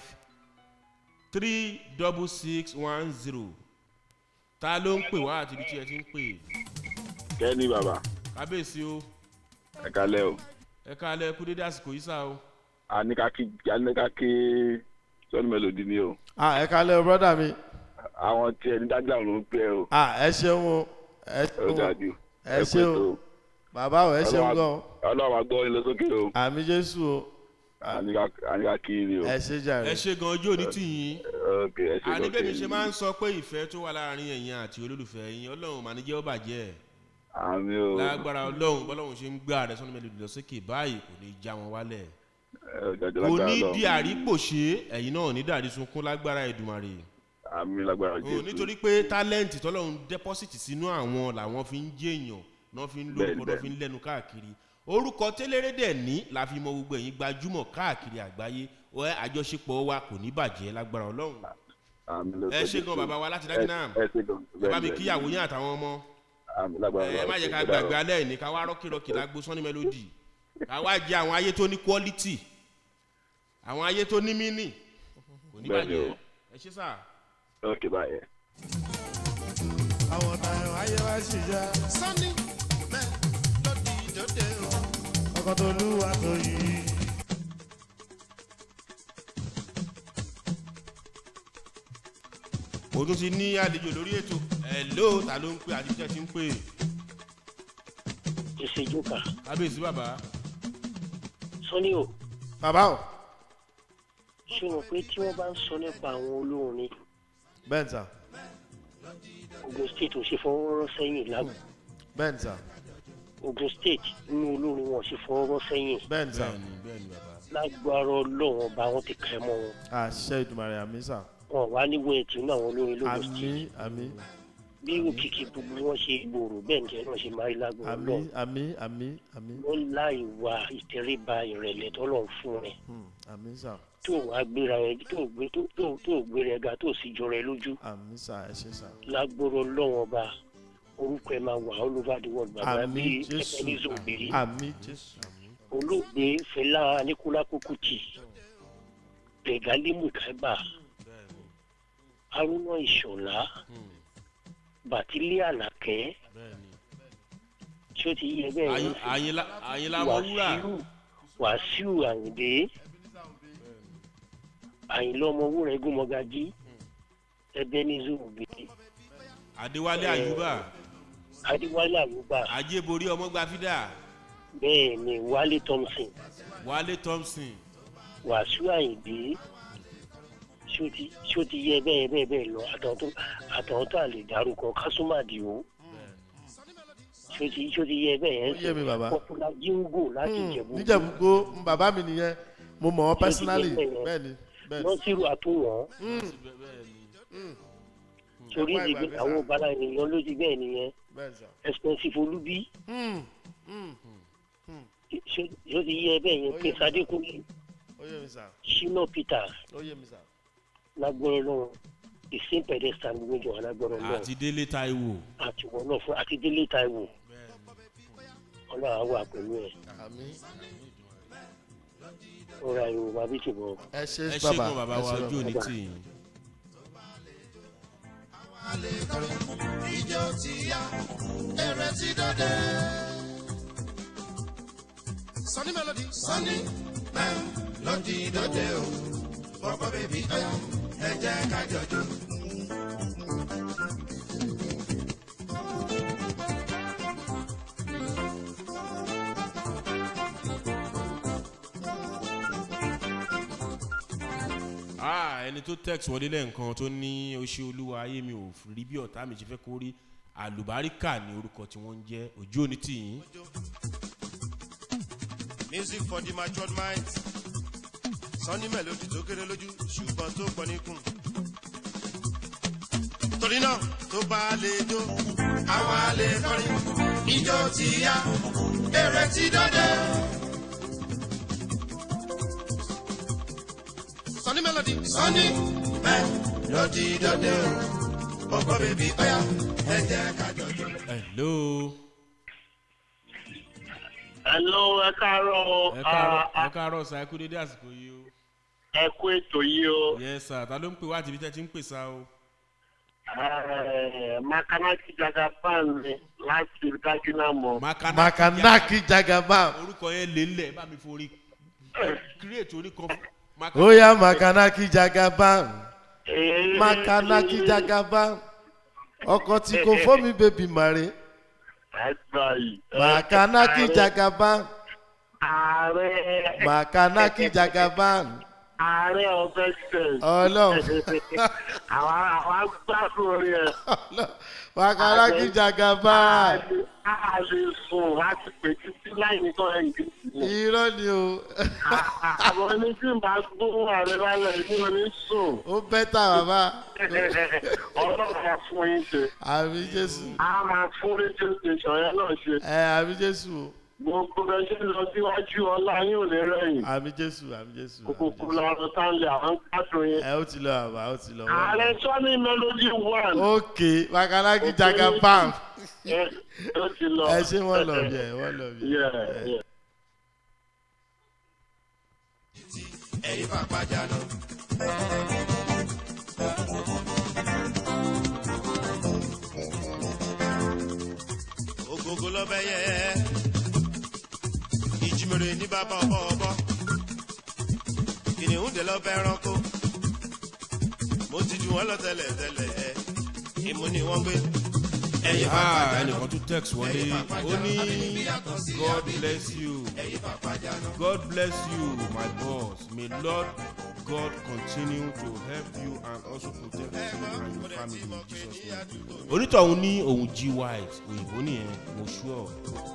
three double six one zero. Ta ló ń pè wá àti ibi tí ẹ ti ń pè? Kẹ́ni bàbá. Kábíyèsí o. Ẹ kálẹ́ o. Ẹ kálẹ́ kú dédé àsìkò yìí sá o. A ní ká kí a ní ká kí Sunny Melody ní o. Ah, ẹ kálẹ́ o brọ́dà mi. Àwọn tí ẹni dájú ló ń pẹ́ o. Ah, ẹ ṣeun o. Ẹ ṣeun. Ẹ ṣeun. Bàbá o, ẹ ṣeun gan. Ọlọ́run àgbọ̀ ilé sókè o. Àmín Jésù o. A ní ká kí ni o. Ẹ ṣe jàre. Ẹ ṣe gan ojú òní tì yín. Ok, ẹ ṣe gan. Àní bẹ́ẹ̀ mi ṣe máa ń sọ pé ìfẹ́ tó wà láàárín ẹ̀yin àti olólùfẹ́ yín Ọlọ́run mà ní jẹ́ ó bàjẹ́. Àmín o. Lágbára Ọlọ́run bọ́lọ́run ṣe ń gbé ààrẹ Sunny Melody lọ sókè báyìí kò ní já wọn wálẹ̀. Kò ní di àrípòṣe ẹ̀yin náà ní dàrí sunkún lágbára Èdùmàrè. Àmín lágbára Jésù. Nítorí pé tálẹ́ǹtì tọ́lọ́run dẹ́pọ́sìtì sínú àwọn làwọn fi ń jẹ́yàn náà fi ń lórúkọ náà fi ń lẹ́nu káàkiri. Orúkọ téléré dẹ̀ ní la fi mọ gbogbo ẹ̀yin gbajúmọ̀ káàkiri àgbáyé ẹ àjọṣepọ̀ wa kò ní bàjẹ́ lágbára Ọlọ́run. Ẹ ṣe gan bàbá wa láti dájú náà. Ẹ bá mi kíyàwó yín àtàwọn ọmọ. Ẹ má jẹ́ ká gbàgbé alẹ́ ìní ká wá rọ́kìrọ́kì lágbo Sunny Melody. Ká wá jẹ àwọn ayé tó ní quality. Àwọn ayé tó ní mínì. Kò ní bàjẹ́. Ẹ ṣe sà. Ok báyẹn. Àwọn táyọ̀ ayé wá sì já. Sunny Melody dòde o. Ọkọ̀ tó lúwa tó yìí. Mo tún ti ní àlejò lórí ètò. Hello, ta ló ń pè àti tẹ́ ti ń pè? Ìṣèjúkà. Kábíyèsí bàbá. Sunny o. Bàbá o. Ṣé o mọ̀ pé tí wọ́n bá ń sọ nípa àwọn olórin? Bẹ́ẹ̀ sà. Ogun State ò ṣe fọwọ́rọ́ sẹ́yìn lágbo. bẹ́ẹ̀ni sà. Ogun State nínú olórin wọn ṣe fọwọ́rọ́ sẹ́yìn. bẹ́ẹ̀ni sà. lágbára Ọlọ́run ọba wọn ti kẹ́ mọ́ wọn. àṣẹ Ìdùmarè àmín sà. wọn wá ní wẹ́ẹ̀ tí inú àwọn olórin lógun State. àmín àmín. bí òkìkí gbogbo wọn ṣe gbòòrò bẹ́ẹ̀ ní ẹ̀rọ ṣe máa rí lágbára Ọlọ́run. àmín àmín àmín àmín. wọ́n láì wá ìtẹríba ìrẹ̀lẹ̀ tọ́lọ́run fún rẹ̀. àmín sà. tó wàá gbéra ẹ tó gbé tó tó gbéra ẹ ga tó sì jọra ẹ lójú. àmín sà ẹ ṣé sà. lágbára Ọlọ́run ọba orúkọ ẹ máa wà all over the world bàbá bí ẹ̀fẹ́ ní zògbèrè. àmín Jésù. olóògbé Fẹlá Aníkúlápó Kútì Gàní Mùtáíbà Haruna Ìṣọ̀lá Bàtílé Àlàkẹ́ tí ó ti yẹ bẹ́ẹ̀ Àyìnlá Ọmọwúrà Wàsíù Àyìndé Àyìnlá Ọmọwúrà Egúnmọ̀gájí Ebenezer Obey Adéwálé Àyùbá Adéwálé Àyùbá Ajéborí Ọmọgbàfídà bẹ́ẹ̀ ni Wálé Thompson Wálé Thompson Wàsíù Àyìndé tí ó ti yẹ bẹ́ẹ̀ bẹ́ẹ̀ bẹ́ẹ̀ lọ àtàwọn tó à lè dárúkọ Kásùmàdì o tí ó ti yẹ bẹ́ẹ̀ yẹn Popular Jingo láti Ìjẹ̀bú. níjẹ̀bú bàbá mi nìyẹn mo mọ̀ wọ́n personally bẹ́ẹ̀ ni bẹ́ẹ̀ ni. Nọ́sírù Àtúwọ̀n torí ìdìbò àwọn ọ̀bára ènìyàn ló ti bẹ́ẹ̀ nìyẹn Expensive Olúbí yóò ti yẹ bẹ́ẹ̀ yẹn Prince Adékúnlé Shina Peter lágbọ́rọ̀ náà the same pedestal ní méjì wà lágbọ́rọ̀ náà àti Délé Táíwò àti wọn náà fún àti Délé Táíwò ọlọ́run wà pẹ̀lú ẹ̀. ọ̀rọ̀ àyẹ̀wò bàbá bí tìbọ̀. ẹ ṣe ẹ ṣe kún bàbá wa ojú òní tì yín. ìjọ ti yá ẹrẹ ti dọdẹ. Sunny Melody Sunny Melody dọdẹ o bọ́bọ́ bèbí ọ̀yá ẹ jẹ́ ká jọjọ́. ẹni tó text wọlé lẹ́ǹkan tó ní oṣù olúwa ayé mi ò rí bí ọ̀tá mi ṣe fẹ́ kó rí àlùbáríkà ní orúkọ tí wọ́n ń jẹ́ ojú òní tì yín. Music for the matured minds. Sunny Melody tó kéré lójú ṣùgbọ́n tó pọ̀ níkùn. torí náà tó bá lè jó àwa lè kọrin ìjọ ti yá èrè ti dọ́dẹ. Sunny Melody Sunny Melody dọ́dẹ o ọkọ bèbí ọ̀yá ẹ jẹ́ ká jọjọ. hello. hello ẹ káàárọ̀. ẹ káàárọ̀ sa ẹ kú dédé àsìkò yìí o. ẹ kú ètò yìí o. yes sir ta ló ń pè wá àti ibi tẹ́ ti ń pè sá o. Makanaki Jagaban láti Kájínà mọ̀. Makanaki Jagaban. orúkọ yẹn lè lẹ̀ bá mi forí create orí kan. ó yá Makanaki Jagaban Makanaki Jagaban ọkọ tí kò fọ́ mi bèbí màrí. Makanaki Jagaban Makanaki Jagaban. Ààrẹ ọ̀fẹ́ sẹ̀. Ọlọ́run. Àwọn àwọn agbádùn orí ẹ̀. Makanaki Jagaban. A lè sùn láti pè títí láì ní kọ́ ẹ̀yìn títí. Irọ́ ni o. Àwọn ẹni tí ń bá gbóhùn ààrẹ lálẹ́ ní wọn ní sùn. Ó bẹ́tà bàbá. Ọlọ́run máa fún yín ṣe. Àmì Jésù. A máa fún rédíò station yẹn náà ṣe. Ẹ àmì Jésù o. Gbogbo bẹ ṣe lọ síwájú ọlá yín ò lè rẹ̀yìn. Àmì Jésù àmì Jésù. Kòkòkò lọ́rọ̀ tá ń lè àwọn gbádùn yẹn. Ẹ ó ti lọ àbá ó ti lọ. Ààrẹ Sunny Melody one. Ok Makanaki Jagaban. Ẹ ó ti lọ. Ẹ ṣé wọ́n lọ bí ẹ wọ́n lọ bí ẹ. Ẹ̀yin bàbá jáná. Ògógó lọ́bẹ̀ yẹ ìjìmèrè ní bàbá ọ̀bọ̀ ọ̀bọ̀ kìnìún dé lọ́bẹ̀ ẹranko mo ti ju wọn lọ tẹ́lẹ̀ tẹ́lẹ̀ ẹ ìmú ni wọ́n gbé. ẹ̀yin bàbá jáná. ẹnìkan tún text wọlé ó ní God bless you God bless you my boss may Lord God continue to help you and also protect you and your family in Jesus' name. Onítọ̀hún ní òun G White òyìnbó nìyẹn mo sure.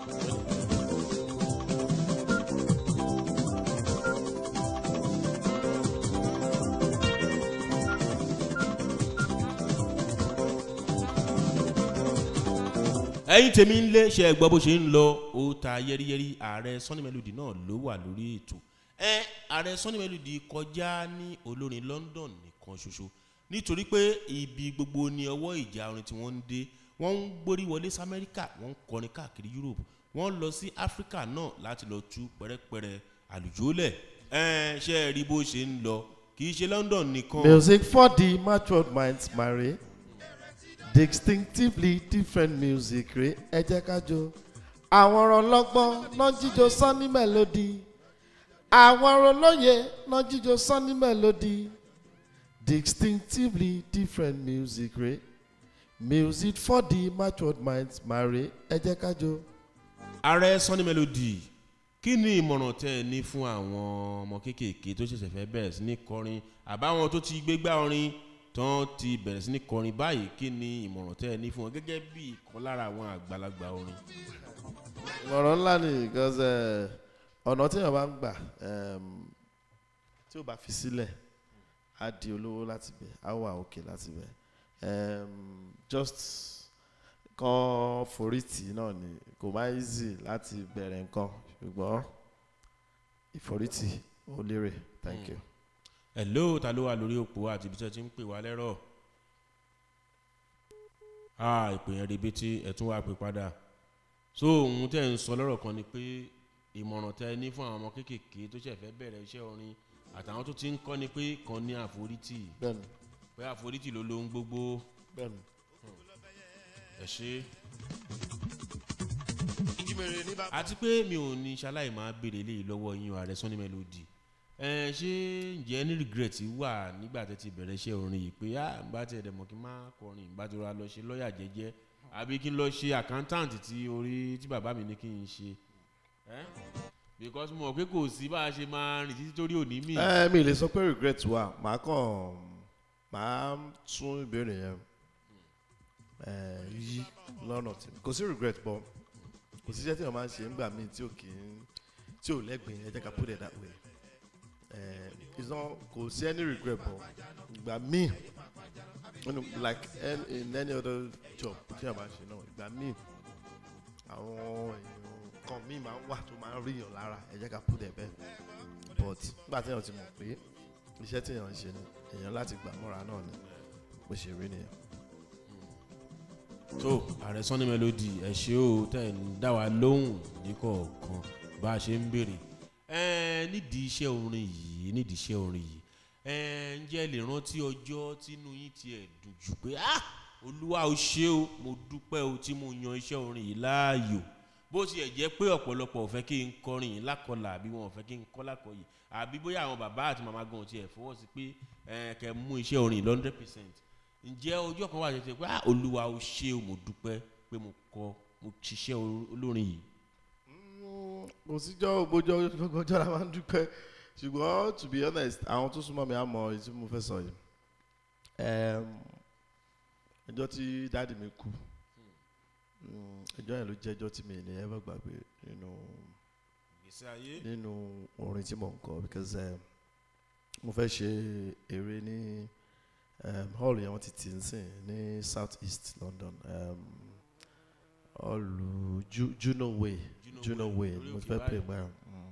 ẹ̀yin tèmi ń lé ṣe gbọ́ bó ṣe ń lọ ó ta yẹ́rìyẹ́rì ààrẹ Sunny Melody náà ló wà lórí ètò ẹ ààrẹ Sunny Melody kọjá ní olórin London nìkan ṣoṣo nítorí pé ibi gbogbo ní ọwọ́ ìjà orin tí wọ́n ń dé wọ́n ń gbórí wọlé sí Amẹ́ríkà wọ́n ń kọrin káàkiri Europe wọ́n lọ sí Africa náà láti lọ tú pẹ́rẹ́pẹ́rẹ́ àlùjólẹ̀ ẹ ṣe rí bó ṣe ń lọ kì í ṣe London nìkan. Music for the matured minds marry. Distinctively different music re ẹ jẹ́ ká jó àwọn ọlọ́gbọ́n náà jíjó Sunny Melody àwọn olóye náà jíjó Sunny Melody distinctively different music re music for the matured minds marry ẹ jẹ́ ká jó. ààrẹ Sunny Melody kí ni ìmọ̀ràn tẹ́ ẹ ní fún àwọn ọmọ kéékèèké tó ṣẹ̀ṣẹ̀ fẹ́ bẹ̀rẹ̀ sí ní kọrin àbáwọn tó ti gbégbá orin tán ti bẹ̀rẹ̀ sí ní kọrin báyìí kí ni ìmọ̀ràn tẹ́ ẹ ní fún wọn gẹ́gẹ́ bí ìkan lára àwọn àgbàlagbà orin. ìmọ̀ràn ńlá ni because ọ̀nà tí èèyàn bá ń gbà tí ó bá fi sílẹ̀ á di olówó láti bẹ̀ á wà òkè láti bẹ̀ just kan forítì náà ni kò má easy láti bẹ̀rẹ̀ nǹkan ṣùgbọ́n ìforítì ó lérè. Thank you. Hello, ta ló wà lórí òpó àti ibi tí ẹ ti ń pè wá lẹ́rọ̀? Ah, ìpè yẹn rebé tí ẹ tún wá pè padà. So ohun tẹ́ ń sọ lọ́rọ̀ kan ni pé ìmọ̀ràn tẹ́ ní fún àwọn ọmọ kéékèèké tó ṣẹ̀ fẹ́ bẹ̀rẹ̀ iṣẹ́ orin àtàwọn tó ti ń kọ́ ni pé kan ní àforítì. Bẹ́ẹ̀ni. Pé àforítì ló lóhun gbogbo. Bẹ́ẹ̀ni. Ẹ ṣé. Àti pé mi ò ní ṣaláì máa béèrè eléyìí lọ́wọ́ yín ààrẹ Sunny Melody. ẹ ṣé ǹjẹ́ ní regret wà nígbà tẹ́ ti bẹ̀rẹ̀ iṣẹ́ orin yìí pé ah bá ti ẹ̀dẹ̀ mọ̀ kí n má kọrin bá ti rọra lọ ṣe lọ́ọ̀yà jẹ́jẹ́ àbí kí n lọ ṣe accountant tí orí tí bàbá mi ní kí n ṣe because mo mọ̀ pé kò sí bá a ṣe máa rìn títí torí òní mi. ẹ mi lè sọ pé regret wà màá kàn màá tún ìbéèrè yẹn yí lọ́nà tí kò sí regret bọ́ kò sí iṣẹ́ tí wọ́n máa ń ṣe nígbà míì tí ò kì í tí ò lẹ́gbẹ̀ẹ́ ẹ jẹ́ ká put it that way. Uh, it's not kò sí any regret but ìgbà míì like in any other job tí a bá ṣe náà ìgbà míì àwọn èèyàn kan míì máa ń wà tó máa ń ríyàn lára ẹ jẹ́ ká put it bẹ́ẹ̀ but nígbà tí èèyàn ti mọ̀ pé iṣẹ́ tí èèyàn ń ṣe ni èèyàn láti gbà mọ́ra náà ni bó ṣe rí nìyẹn. tó ààrẹ Sunny Melody ẹ ṣé o tẹ́ ń dá wa lóhùn ní kọ̀ọ̀kan bá a ṣe ń béèrè ẹ nídìí iṣẹ́ orin yìí nídìí iṣẹ́ orin yìí ẹ ǹjẹ́ lè rántí ọjọ́ tínú yín tiẹ̀ dùn jù pé ah olúwa o ṣé o mo dúpẹ́ o tí mo yan iṣẹ́ orin yìí láàyò bó tiẹ̀ jẹ́ pé ọ̀pọ̀lọpọ̀ ò fẹ́ kí n kọrin yìí lákọlà àbí wọn ò fẹ́ kí n kọ́ lákọyè àbí bóyá àwọn bàbá àti màmá gan tiẹ̀ fọwọ́ sí pé ẹ kẹ́ mú iṣẹ́ orin yìí hundred percent ǹjẹ́ ọjọ́ kan wà tètè pé ah olúwa o ṣé o mo dúpẹ́ pé mo kọ mo ṣiṣẹ́ olórin yìí. kò síjọ́ ògbójọ́ gbọ́jọ́ la máa ń dúpẹ́ ṣùgbọ́n to be honest àwọn tó súnmọ́ mi á mọ èyí tí mo fẹ́ sọ yìí ẹjọ́ tí dáàdì mi kú ẹjọ́ yẹn ló jẹ́ ẹjọ́ tí mi ní ẹ bá gbàgbé nínú nínú orin tí mo ń kọ because um, mo fẹ́ ṣe eré ní hall yẹn wọ́n ti tì ń sìn ní South East London hall Ju Juno Way Juno Way mo fẹ́ play gbà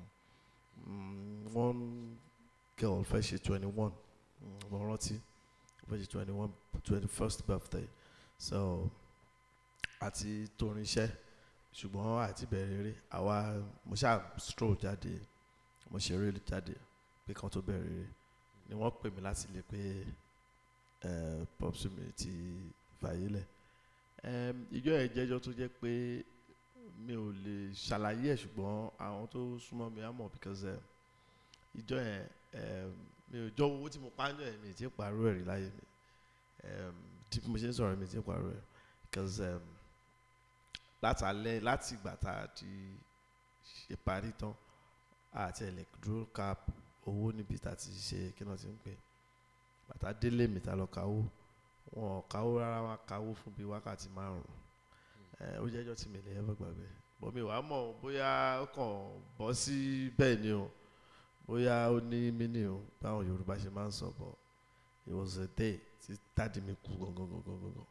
one girl fẹ́ ṣe twenty one mo rántí fẹ́ ṣe twenty one twenty first birthday so àti torin iṣẹ́ ṣùgbọ́n àti bẹ̀rẹ̀ eré àwa mo ṣáà stroll jáde mo ṣe eré jáde pé kan tó bẹ̀rẹ̀ eré ni wọ́n pè mí láti lè pé popsi mi ti fàyè lẹ̀ ìjọ ẹ̀ jẹ́jọ́ tó jẹ́ pé mi ò lè ṣàlàyé ẹ̀ ṣùgbọ́n àwọn tó súnmọ́ mi á mọ̀ because ìjọ ẹ̀ mi ò jọ owó tí mo pa ń jọ ẹ̀ mi ti pààrọ̀ ẹ̀rí láyé mi tí mo ṣe ń sọ̀rọ̀ mi ti pààrọ̀ ẹ̀ because látàlẹ́ láti ìgbà tá a ti ṣe parí tán àti ẹ̀lẹ́ dúró ká owó níbi tá ti ṣe kí náà ti ń pè bàtà délé mi ta lọ káwó wọn káwó rárá wá káwó fún bíi wákàtí márùn-ún ó jẹ́jọ́ tí mi lè ẹ́ gbàgbé bọ́ mi wàá mọ̀ bóyá ó kàn bọ́ sí bẹ́ẹ̀ ni o bóyá ó ní mínì o báwọn Yorùbá ṣe máa ń sọ bọ́ it was a day tí dáàdi mi kú gangan gangan gangan.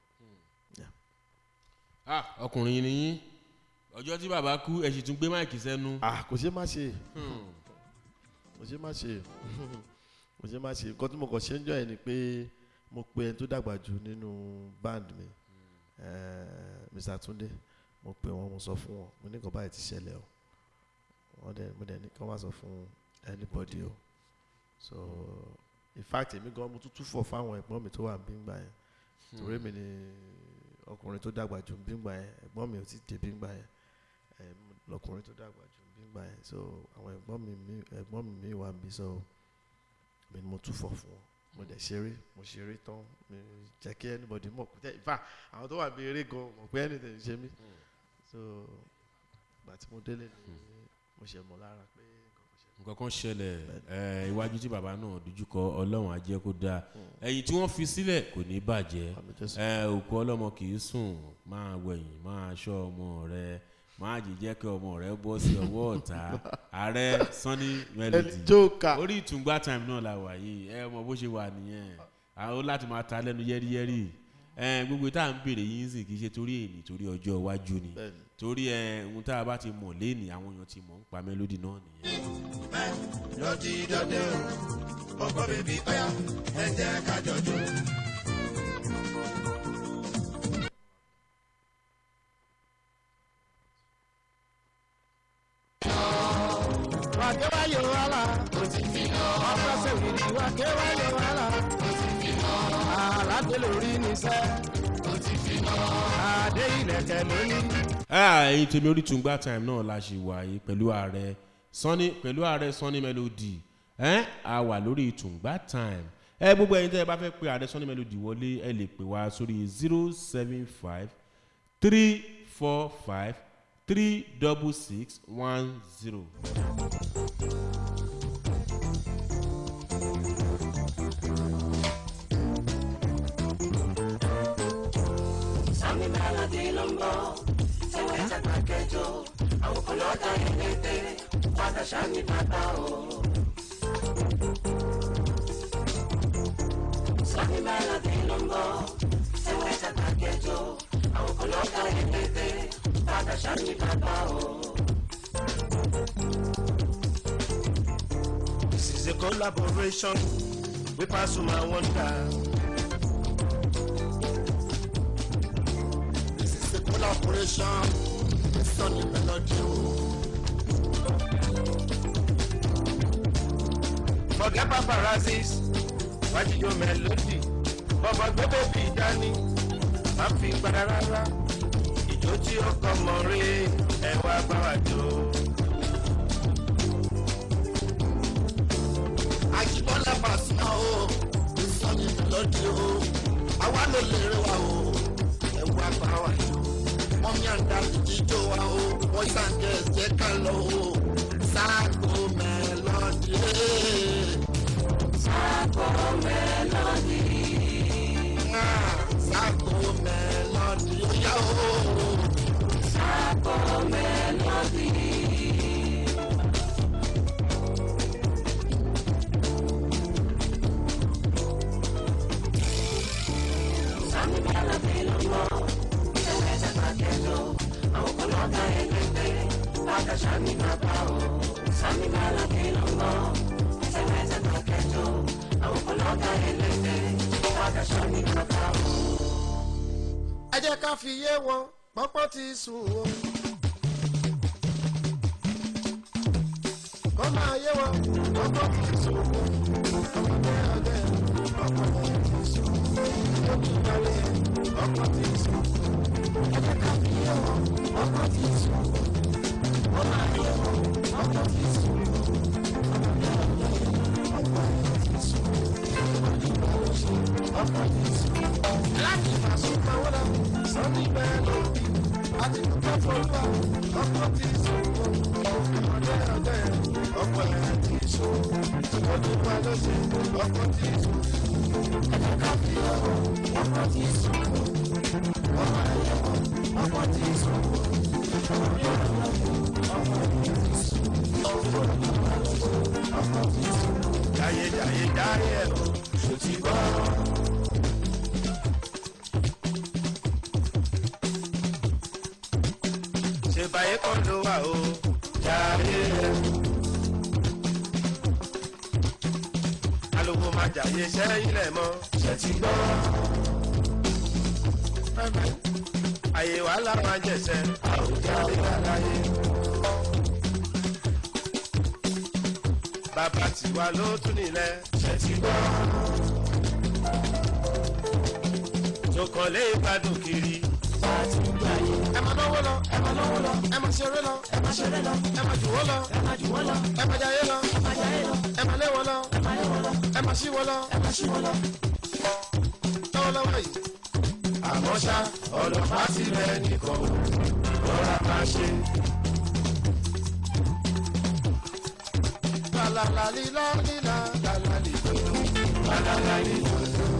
ah ọkùnrin ni yín ọjọ́ tí bàbá kú ẹ sì tún gbé máìkì sẹ́nu. ah kò ṣe má ṣe kò ṣe má ṣe kò ṣe má ṣe nǹkan tí mo kàn ṣe ń jọ ẹ ni pé mo pe ẹni tó dàgbà jù nínú band mi Mr. Túndé mo pe wọn mo sọ fún wọn mo ní nǹkan báyìí ti ṣẹlẹ̀ o wọn dẹ mo dẹ ní kí wọn má sọ fún anybody o so in fact èmi gan mo tún tún fọ fáwọn ẹ̀gbọ́n mi tó wà bí ngbà yẹn torí mi ni ọkùnrin tó dàgbà jù bí ngbà yẹn ẹ̀gbọ́n mi ò ti dé bí ngbà yẹn lọkùnrin tó dàgbà jù bí ngbà yẹn so àwọn ẹ̀gbọ́n mi ẹ̀gbọ́n mi mi wà bí so mi ni mo tún fọ fún wọn mo dẹ̀ ṣeré mo ṣeré tán mi jẹ́ kí anybody mọ̀ kúta in fact àwọn tó wà bí eré gan mọ̀ pé anything ṣe mí so ìgbà tí mo délé ni mo ṣe mọ̀ lára pé nǹkan kan ṣẹlẹ̀ iwájú tí bàbá náà dojúkọ Ọlọ́run á jẹ́ kó dáa ẹ̀yìn tí wọ́n fi sílẹ̀ kò ní bàjẹ́ òkú ọlọ́mọ kì í sùn máa wẹ̀yìn máa ṣọ́ ọmọ rẹ máa jẹ́ kí ọmọ rẹ bọ́ sí ọwọ́ ọ̀tá ààrẹ Sunny Melody orí ìtùngbà time náà la wà yìí ẹ mọ bó ṣe wà nìyẹn àwọn láti máa ta lẹ́nu yẹ́rìyẹ́rì gbogbo tá à ń bèrè yín sì kì í ṣe torí èyí torí ọjọ́ iwájú ni torí ẹ ohun tá a bá ti mọ̀ léèní àwọn èèyàn ti mọ̀ ń pa Melody náà nìyẹn. yóò ti dọ́dẹ o ọkọ bèbí ọ̀yá ẹ jẹ́ ká jọjú. wàkẹ́wà yóò wá la ọkọ sẹ́wìrì wàkẹ́wà yóò wá la aládé lórí níṣẹ́ adé ìlẹ̀kẹ̀ lónìí. èyí tèmi orí Tùngbà time náà la ṣe wà yìí pẹ̀lú ààrẹ Sunny pẹ̀lú ààrẹ Sunny Melody a wà lórí Tùngbà time ẹ gbogbo ẹ̀yin tẹ́ ẹ bá fẹ́ pe ààrẹ Sunny Melody wọlé ẹ lè pè wá sórí zero seven five three four five three double six one zero. Sunny Melody lombo sewe tatakejo awukolota yengete wada shani pata o Sunny Melody lombo sewe tatakejo awukolota yengete wada shani pata o This is a collaboration with Pasuma Wonder. Collaboration with Sunny Melody. Forget paparazzis, watch your melody. Baba gbogbo fi dání, má fi gbára rárá. Ìjó tí ó kọ mọ́ rí ẹ wá bá wa jó. Àjíbọ́lá Pasuma o, with Sunny Melody o. Àwa ló lè rí wa o, ẹ wá bá wa jó. Mommy and daddy jíjó wa o, boys and girls jẹ́ ká lọ o. Sago Melody. Sago Melody. Sago Melody. Oya o. Sago Melody. Sunny Melody lọ́wọ́. Awukolota yengete wada shani pata o Sunny Melody lombo sewe tatakejo awukolota yengete wada shani pata o. Ẹ jẹ́ ká fi yé wọn pọ́pọ́ ti sùn o. Kọ́ máa yé wọn pọ́pọ́ ti sùn o. Ọmọdé ọdẹ pọ́pọ́ ti sùn o. Lóbi ìbálẹ̀ pọ́pọ́ ti sùn o. Ẹ jẹ́ ká fi yé wọn pọ́pọ́ ti sùn o. Kọ́ máa yé wọn pọ́pọ́ ti sùn o. Ọmọdé ọdẹ pọ́pọ́ ti sùn o. Lóbi ìbálẹ̀ pọ́pọ́ ti sùn o. Láti Pasuma wọ́dà Sunny Melody àti dúpẹ́ fọlúwa ọkọ̀ ti sùn o. Ọmọdé ọdẹ ọkọ̀ ẹ̀ ti sùn o. sùn ọdún wa ló ṣe ọkọ tí sùn ẹ̀jẹ̀ ká fi ọ̀rọ̀ ọkọ tí sùn ọmọ ẹ̀yẹ ọkọ tí sùn ọmọ ẹ̀yẹ ọkọ tí sùn ọkọ tí sùn jáyé jáyé jáyé ẹ̀ o ṣò ti gbọ́. ṣe báyé kọ́ ló wà o jáyé ẹ̀. alówó máa jàyè sẹ́yìn lẹ̀ mọ́ ṣe ti gbọ́. àyè wàhálà máa jẹ̀sẹ̀ àwùjọ ìgbà láyé. bàbá tiwa ló tún nílẹ̀ ṣe ti gbọ́. tòkànlé ìgbádùn kiri. ẹ máa náwó lọ ẹ máa náwó lọ ẹ máa ṣeré lọ ẹ máa ṣeré lọ ẹ máa jùwọ́ lọ ẹ máa jùwọ́ lọ ẹ máa jayé lọ ẹ máa jayé lọ ẹ máa léwọ́ lọ ẹ máa léwọ́ lọ ẹ máa ṣíwọ́ lọ ẹ máa ṣíwọ́ lọ. lọ́wọ́lọ́wọ́ yìí àmọ́ ṣá ọlọ́pàá ti rẹ̀ nìkan lọ́ra máa ṣe. lálálá lílá lílá lálá lílá lálá lílá.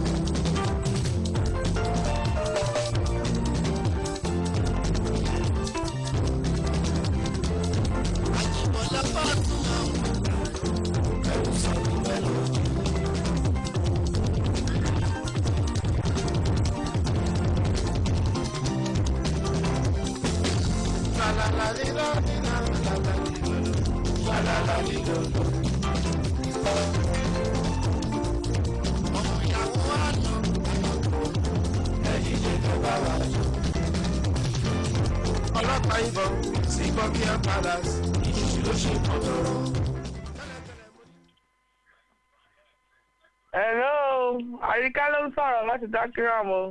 ọlọ́pàá ìbọn sí buckingham palace ìṣìṣì ló ṣe kọ́tọ́rọ́. hello àyíká ló ń sọ̀rọ̀ láti dákíràm o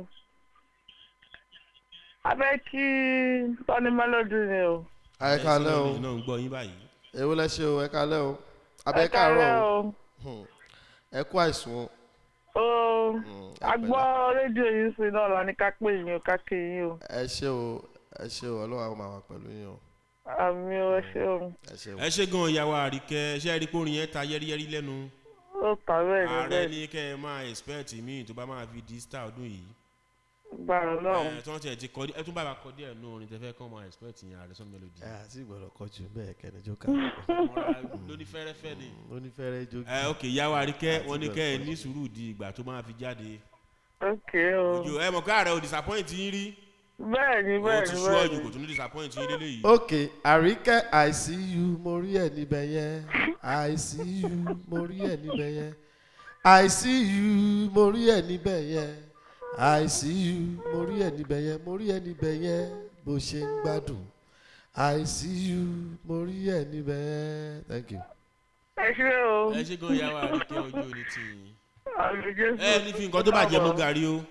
a fẹ́ kí Sunny Melody ni o. ẹ kálẹ́ o náà ń gbọ́ yín báyìí. èwo lẹ ṣe o ẹ kálẹ́ o abẹ́ káàárọ̀ o ẹ kú àìsùn o. o a gbọ́ rédíò yìí sí náà la ní ká pè yín o ká kí yín o. ẹ ṣé o ẹ ṣé o ọlọ́wà ó máa wà pẹ̀lú yín o. àmì o ẹ ṣé o. ẹ ṣé gan ìyàwó Àríkẹ́ ṣe é rí kórin yẹn ta yẹ́rìyẹ́rì lẹ́nu. ó ta bẹ́ẹ̀ ni bẹ́ẹ̀ ni. ààrẹ ní kẹ́ ẹ máa expect mi tó bá máa fi di star ọdún yìí. gbàrọ̀ náà. ẹ tí wọ́n ti ẹ̀ ti kọ́ ẹ tún bá wa kọ́ díẹ̀ nù orin tẹ́fẹ́ kọ́ máa expect yẹn ààrẹ Sunny Melody. ẹ àti ìgbọ̀dọ̀ kọjú bẹ́ẹ̀ kẹ́ni jókà. lóní fẹ́rẹ́fẹ́ ni. lóní fẹ́rẹ́ jókè. ẹ ok ìyàwó Àríkẹ́ wọ́n ní kẹ́ ẹ ní sùúrù di ìgbà tó máa fi jáde. ok o. ojú ẹ mọ̀ ká ààrẹ ò disappoint yín rí. bẹ́ẹ̀ni bẹ́ẹ̀ni o ti sọ ọjọ́ kò tún ní disappoint yín lélẹ́yìí. ok Àríkẹ́ I see you mo rí ẹ níbẹ̀ yẹn I see you mo rí ẹ níbẹ̀ yẹn I see you mo rí ẹ níbẹ̀ yẹn I see you mo rí ẹ níbẹ̀ yẹn mo rí ẹ níbẹ̀ yẹn bó ṣe ń gbádùn I see you mo rí ẹ níbẹ̀ yẹn thank you. ẹ ṣé o. ẹ ṣé gan ìyàwó Àríkẹ́ ojú ò ní tì yín. àmì Jésù. ẹ ní fi nǹkan tó bàjẹ́ mú gàrí o.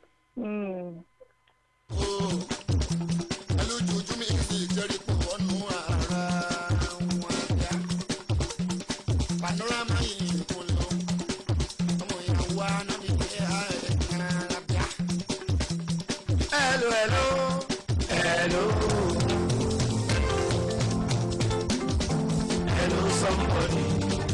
alójoojú mi kì í jẹ́rìí pọ̀ wọnú ara wọn dá. panorama yìí kò lọ ọmọ ìyàwó anábì jẹ́ ara bíà. hello hello hello hello somebody.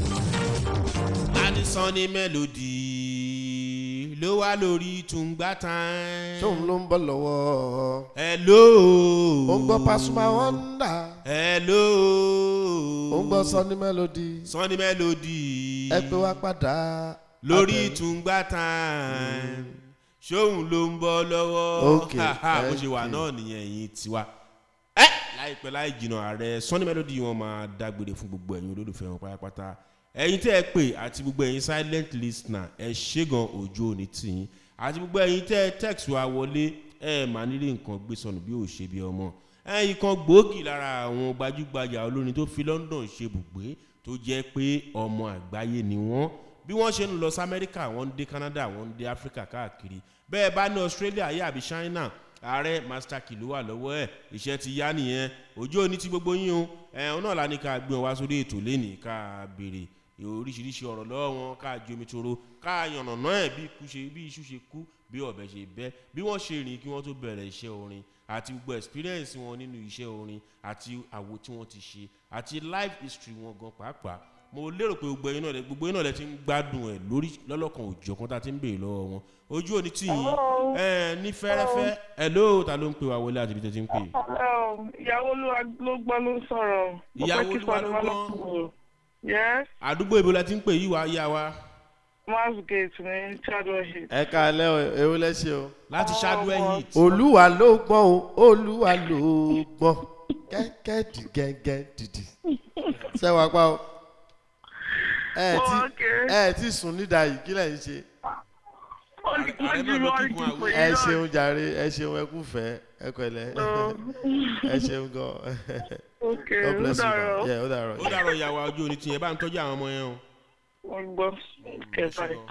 Láti Sunny Melody ló wá lórí Tungba Time. tóun ló ń bọ̀ lọ́wọ́. hello. ó ń gbọ́ Pasuma Wonder. hello. ó ń gbọ́ Sunny Melody. Sunny Melody. ẹ pé wá padà. lórí Tungba Time. ṣóun ló ń bọ̀ lọ́wọ́. ok bó ṣe wà náà nìyẹn yìí tiwa. ẹ láìpẹ́ láì jìnnà ààrẹ Sunny Melody wọn máa dágbére fún gbogbo ẹ̀yin olólùfẹ́ wọn pátápátá. ẹ̀yin tẹ́ ẹ pè àti gbogbo ẹ̀yin silent listener ẹ ṣé gan ojú òní tìyín àti gbogbo ẹ̀yin tẹ́ ẹ text wa wọlé ẹ mà nílé nǹkan gbé sọnù bí ò ṣe bí ọmọ ẹ̀yin kan gbòógì lára àwọn gbajúgbajà olórin tó fi London ṣe bùgbé tó jẹ́ pé ọmọ àgbáyé ni wọ́n bí wọ́n ṣe ń lọ sí Amẹ́ríkà wọ́n ń dé Canada wọ́n ń dé Africa káàkiri bẹ́ẹ̀ bá ní Australia ayé àbí China ààrẹ Master Key ló wà lọ́wọ́ ẹ̀ iṣẹ́ ti yá nìyẹn ojú òní ti gbogbo yín o ẹ̀hún náà la ní ká gbé wọn wá sórí ètò lẹ́nìí ká béèrè oríṣiríṣi ọ̀rọ̀ lọ́wọ́ wọn ká jomi toro ká yànnàná ẹ̀ bí ikú ṣe bí iṣu ṣe kú bí ọ̀bẹ ṣe bẹ́ bí wọ́n ṣe rìn kí wọ́n tó bẹ̀rẹ̀ iṣẹ́ orin àti gbogbo experience wọn nínú iṣẹ́ orin àti àwo tí wọ́n ti ṣe àti life history wọn gan pàápàá mo lérò pé gbogbo yín náà lẹ gbogbo yín náà lẹ ti ń gbádùn ẹ̀ lórí lọ́lọ́kan òjọ̀kan tá a ti ń béèrè lọ́wọ́ wọn ojú òní tí yín ẹ ní fẹ́rẹ́fẹ́ hello ta ló ń pè wá wọlé àti ibi tó ti ń pè. ìyàwó ló gbọ́ ló sọ̀rọ̀. ìyàwó ló gbọ́ yes. àdúgbò ibo la ti ń pè yí wa yá wa. mass gate ní Chadwell Heat. ẹ káalẹ́ o ewu lẹ́sẹ̀ o. láti Chadwell Heat. olúwa ló gbọ́n o olúwa ló gbọ́n kẹ́kẹ́ dì gẹ́gẹ́ dìdì. ṣé wàá pa o. ẹ ti ẹ ti sùn nídà yìí kí lẹ́yìn ṣe. ẹ ṣeun jàre ẹ ṣeun ẹ kúfẹ́ ẹ kọ̀lẹ́ ẹ ṣeun gan. ok ó dàrọ ó dàrọ. ó dàrọ ìyàwó ojú òní tìyẹn bá ń tọ́jú àwọn ọmọ yẹn o. wọ́n gbọ́ kẹfà rẹ̀.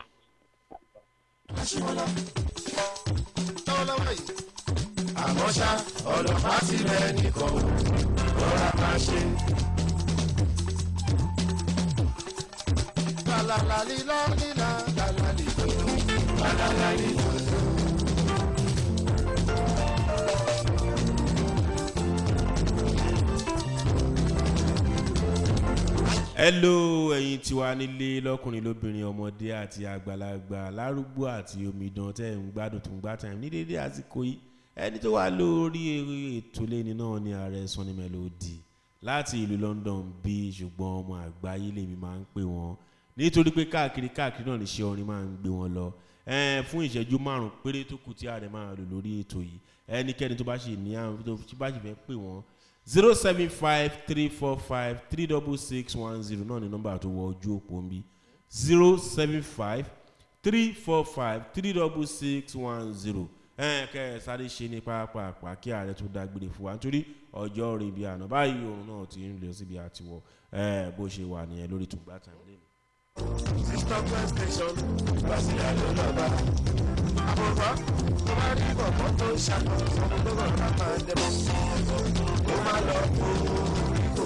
àmọ́ ṣá ọlọ́pàá ti rẹ̀ nìkan lọ́ra máa ṣe. Lalalila lila lalalilo lalalilo. hello ẹ̀yin tiwa nílé lọ́kùnrin lóbìnrin ọmọdé àti àgbàlagbà lárúgbó àti omidan tẹ́ ń gbádùn tó ń gbá tẹ̀ ní dédé àsìkò yìí ẹni tó wà lórí ètò lẹ́ni náà ni ààrẹ Sunny Melody láti ìlú London bí ṣùgbọ́n ọmọ àgbáyé lèmi máa ń pè wọ́n nítorí pé káàkiri káàkiri náà níṣẹ́ orin máa ń gbé wọn lọ fún ìṣẹ́jú márùn-ún péré tó kù tí ààrẹ máa lò lórí ètò yìí ẹnikẹ́ni tó bá ṣe ní àrùn tó bá ṣe fẹ́ pè wọ́n zero seven five three four five three double six one zero náà ni nọ́mbà tó wọ ojú òpó ń bí zero seven five three four five three double six one zero kẹ́ ẹ sáré ṣe ní pàápàá kí ààrẹ tó dágbére fún wa nítorí ọjọ́ rìn bí àná báyìí òun náà ti ń lọ síbi àtiwọ́ bó ṣe wà nìyẹn lórí Tungba Time lẹ́nu. Stop station Brazilian lọ́ba àbọ̀bọ̀ tó bá rí bọ̀bọ̀ tó ṣàkóso gbogbo ọ̀gá máa ń dẹ́mọ̀ ó máa lọ kó kó.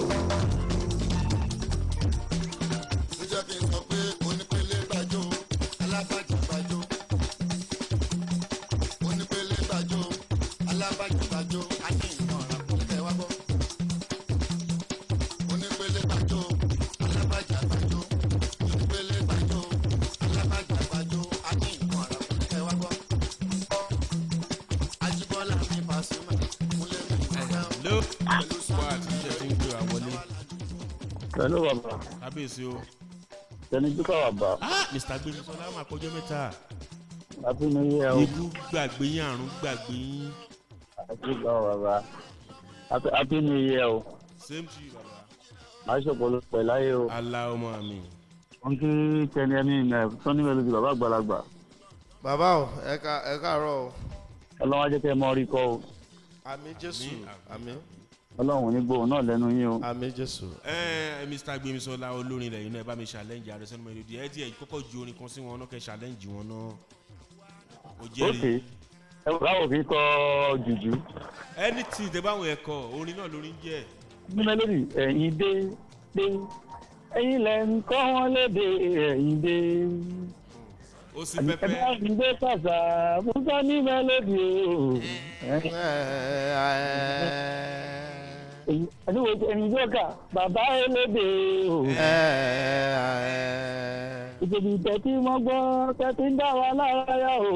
ó jẹ́ kí n sọ pé onípele gbàjọ alábàjì gbàjọ onípele gbàjọ alábàjì gbàjọ àti ìmọ̀ ọ̀rọ̀ kò kẹ́ wá gbọ́ onípele gbàjọ alábàjì gbàjọ. Hello baba. Kábíyèsí o. Tẹni dúpọ̀ bàbá. Ah Mr Gbémisọ́lá máa kọjọ́ mẹ́ta. Happy New Year o. Ikú gbàgbé yín àrùn gbàgbé yín. Happy bàbá. Happy New Year o. Same to you bàbá. Máa ṣọ̀pọ̀ ló pẹ̀ láyé o. Allahumma àmín. Wọ́n kí Tẹni ẹni ìnà Sunny Melody bàbá àgbàlagbà. Bàbá o ẹ káàárọ̀ o. Ọlọ́run á jẹ́ kẹ́ ẹ mọ orí kọ́ o. Àmín Jésù àmín. Ọlọ́run ní gbóhùn náà lẹ́nu yín o. Àmín Jésù. ẹ Mr Gbémisọ́lá olórin ilẹ̀ yìí náà ẹ bá mi challenge ààrẹ Sunny Melody ẹ tiẹ̀ kọ́kọ́ ju orin kan sí wọn náà kẹ́ challenge wọn náà. o jẹ́rìí. ẹ báwo kì í kọ jùjú. anything tẹ báwọn ẹ kọ orin náà lórí ń jẹ. ní Melody ẹ̀yin dé dé ẹ̀yin lẹ̀ ń kọ́ wọn lédè ẹ̀yin dé. ó sì pẹpẹ. ẹ bá ń gbé pàṣà fún Sunny Melody o. àdúgbò ẹni jọ́ka bàbá elédè o. ìjòbí tẹ̀tí mọ́ gbọ́ tẹ̀tí ń dá wa lára o.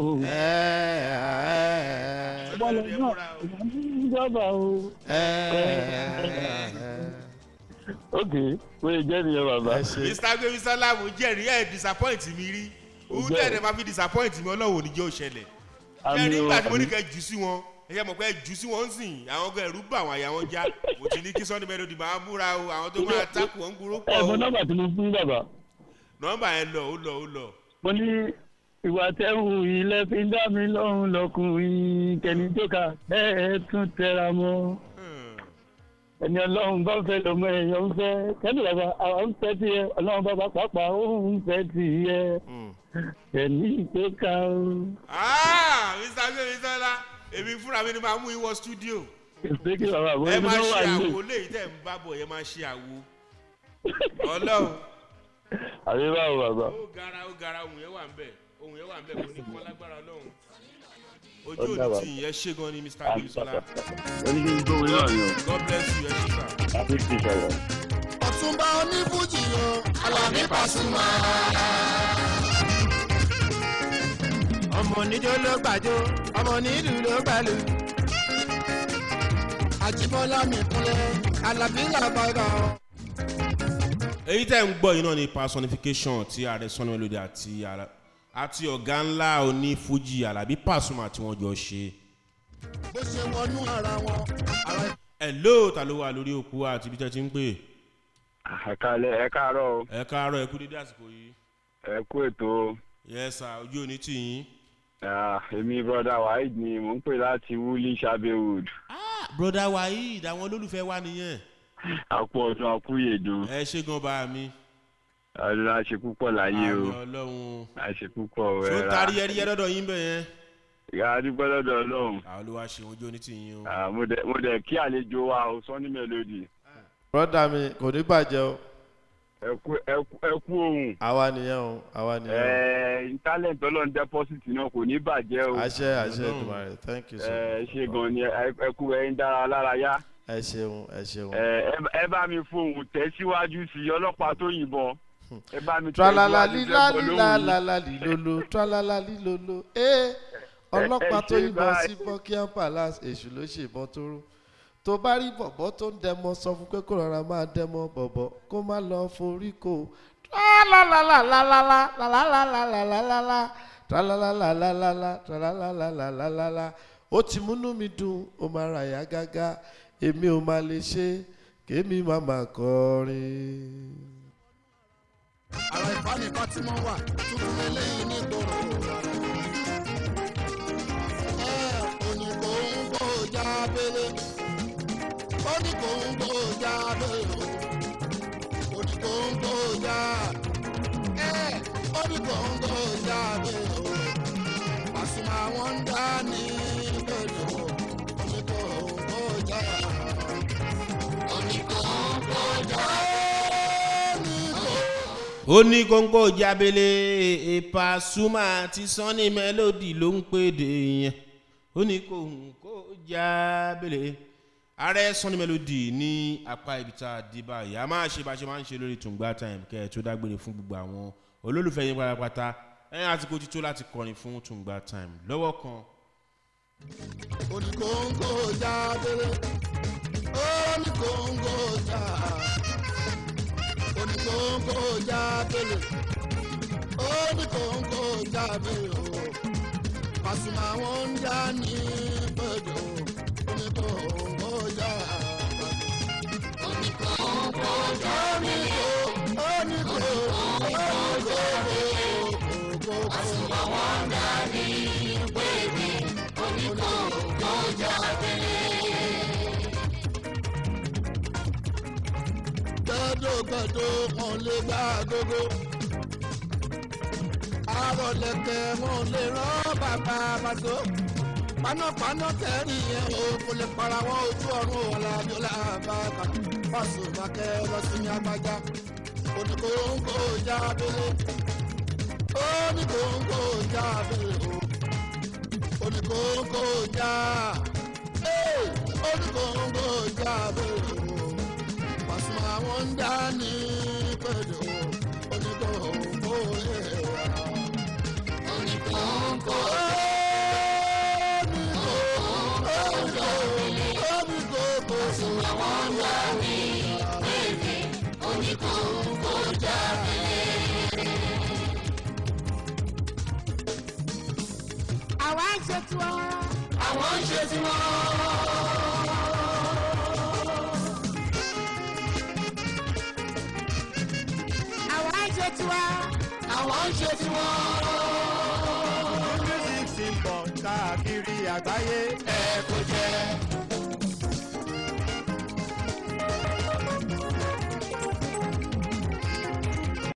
bọ́lá náà ìjọba o. ok wọ́n jẹ́ nìyẹn bàbá. Mr Gbémisọ́lá mo jẹ́rìí ẹ̀ disappoint mi rí òun tẹ̀lé máa fi disappoint mi ọlọ́wọ́ oníjẹ́ òṣẹlẹ̀ kẹrin nígbà tí mo ní kẹ́ jù sí wọn ẹ yẹ mọ̀ pé jù sí wọn ń sìn àwọn ọgọ ẹ̀rú bà wọn àyà wọn já mo ti ní kí Sunny Melody máa múra o àwọn tó máa tákù wọn ń gbúrú pọ̀ o. ẹ mọ nọ́mbà tí mo fún bàbá. nọ́mbà yẹn lọ ó lọ ó lọ. mo ní ìwà tẹ́wù ilẹ̀ fi ń dá mi lọ́rùn lọ́kùnrin kẹ́ni jókà ẹ ẹ tún tẹra mọ́. ẹni ọlọ́run bá fẹ́ lọ́mọ èèyàn ń fẹ́ kẹ́ni bàbá àwọn ń fẹ́ tiẹ̀ ọlọ́run bàbá pàápàá ó ń fẹ́ tiẹ̀ kẹ́ni jókà o. Mr Gbémisọ́lá èmi fúnra mi ni máa mú ìwọ studio. ìsèkì bàbá àbọ̀ ẹ máa ṣe àwo léyìí tẹ̀ ń bá bọ̀ ẹ máa ṣe àwo. ọlọ́run. àbí báwo bàbá. ó gara ó gara ohun yẹn wà ń bẹ̀ ohun yẹn wà ń bẹ̀ kò ní kọ́ lágbára ọlọ́run. ojú òní tí ìyẹn ṣe gan ni Mr Gbémisọ́lá. oníkì ń gbóhùn náà ni o. God bless you ẹ ṣe sà. àbí ti sọ̀rọ̀. ọtún bá onífújì o Àlàbí Pasuma. ọmọ oníjó ló gbàjó ọmọ onílù ló gbàlù. Àjíbọ́lá mi kúnlẹ̀ Àlàbí làbàdà. èyí tẹ́ ń gbọ́ yìí náà ni personification ti ààrẹ Sunny Melody àti àti ọ̀gá ńlá onífújì Àlàbí Pasuma tí wọ́n jọ ṣe. bó ṣe wọnú ara wọn. hello ta ló wà lórí òkú àti ibi tẹ́ ti ń pè. ẹ káalẹ́ ẹ káàárọ̀ o. ẹ káàárọ̀ ẹ kú dédé àsìkò yìí. ẹ kú ètò. yes sir ojú òní tì yín. èmi broda Waheed ni mò ń pè láti Wuli Sabewood. broda Waheed àwọn olólùfẹ́ wa nìyẹn. àpò ọ̀tún àkúyèdùn. ẹ ṣé gan bá mi. ọdún àṣẹ púpọ̀ láyé o. àmì ọlọ́run. àṣẹ púpọ̀ rẹ̀ rà. tó tarí ẹrí ẹ lọ́dọ̀ yín bẹ̀ yẹn. ìyá adúgbò lọ́dọ̀ ọlọ́run. àwọn olúwa ṣe ojú òní tì yín o. mo dẹ̀ kí àlejò wa o Sunny Melody. brọ́dà mi kò ní bàjẹ́ o. ẹ kú ohun. àwa nìyẹn o àwa nìyẹn o. ẹ talent ọlọ́run deposit náà kò ní bàjẹ́ o. àṣẹ àṣẹ Èdùmàrè thank you so much. ẹ ṣe gan ni ẹ kú ẹ ń dára lára yá. ẹ ṣeun ẹ ṣeun. ẹ bá mi fohùn tẹ̀síwájú sí ọlọ́pàá tó yìnbọn. ẹ bá mi tralala lílá lílá lálá lílolo tralala lílolo ee ọlọ́pàá tó yìnbọn sí Buckingham Palace èṣù ló ṣèbọn tó rú. tó bá rí bọ̀bọ̀ tó ń dẹmọ sọ fún pé kó rọra máa dẹmọ bọ̀bọ̀ kó má lọ forí kó ó ti múnú mi dùn ó máa ra ìyá gágá èmi ò máa lè ṣe kémi máa máa kọrin. àwọn ìfọ́nì kan tí wọ́n wà tuntun lélẹ́yìn nígboro. oníkó ń bò jábélé oníkó ń bò jábélé oníkó ń bò já oníkó ń bò jábélé Pasuma wọn ń dá ní ìbẹ̀rẹ̀ oníkó ń bò já oníkó ń bò já. ó ní kóńkó jábélé Pasuma tí Sunny Melody ló ń pèdè yẹn ó ní kóńkó jábélé ààrẹ Sunny Melody ní apá ibi tá a dé báyìí a máa ṣe bá ṣe máa ń ṣe lórí Tungba Time kẹ́ ẹ̀ tó dágbére fún gbogbo àwọn olólùfẹ́ yín pátápátá ẹ̀yìn àti kó tító láti kọrin fún Tungba Time lọ́wọ́ kan. ó ní kóńkó jábélé ó ní kóńkó jábélé. Oni kongo jábélé, oni kongo jábélé o. Pasuma wọn ń já ní pẹ̀lú oni kongo jábélé. Oni kongo jábélé, oni kongo jábélé. Pasuma wọn ń já ní pẹ̀lú oni kongo jábélé. Gbẹ̀dọ̀gbẹ̀dọ̀ kan lè gbá gógó. Àròlẹ̀kẹ̀ wọn lè rán bàbá Paso. Panápaná tẹ̀rí yẹn o kò lè para wọn ojú ọ̀run ọ̀làbíọ́lá bàbá. Pasuma kẹ́ lọ sí ní agbájá. Oníkóńgó jábélé. Oníkóńgó jábélé o. Oníkóńgó já. Oníkóńgó jábélé o. Pasuma wọn ń dá ní pẹ̀lú oníkóńkó ẹ̀wà. Oníkóńkó oníkóńkó Pasuma wọn ń dá ní pẹ̀lú oníkóńkó jábélé. àwa ń ṣe tiwọn. àwọn ń ṣe tiwọn. àwọn ń ṣe tiwọn. music symbol káàkiri àgbáyé. ẹ kò jẹ́.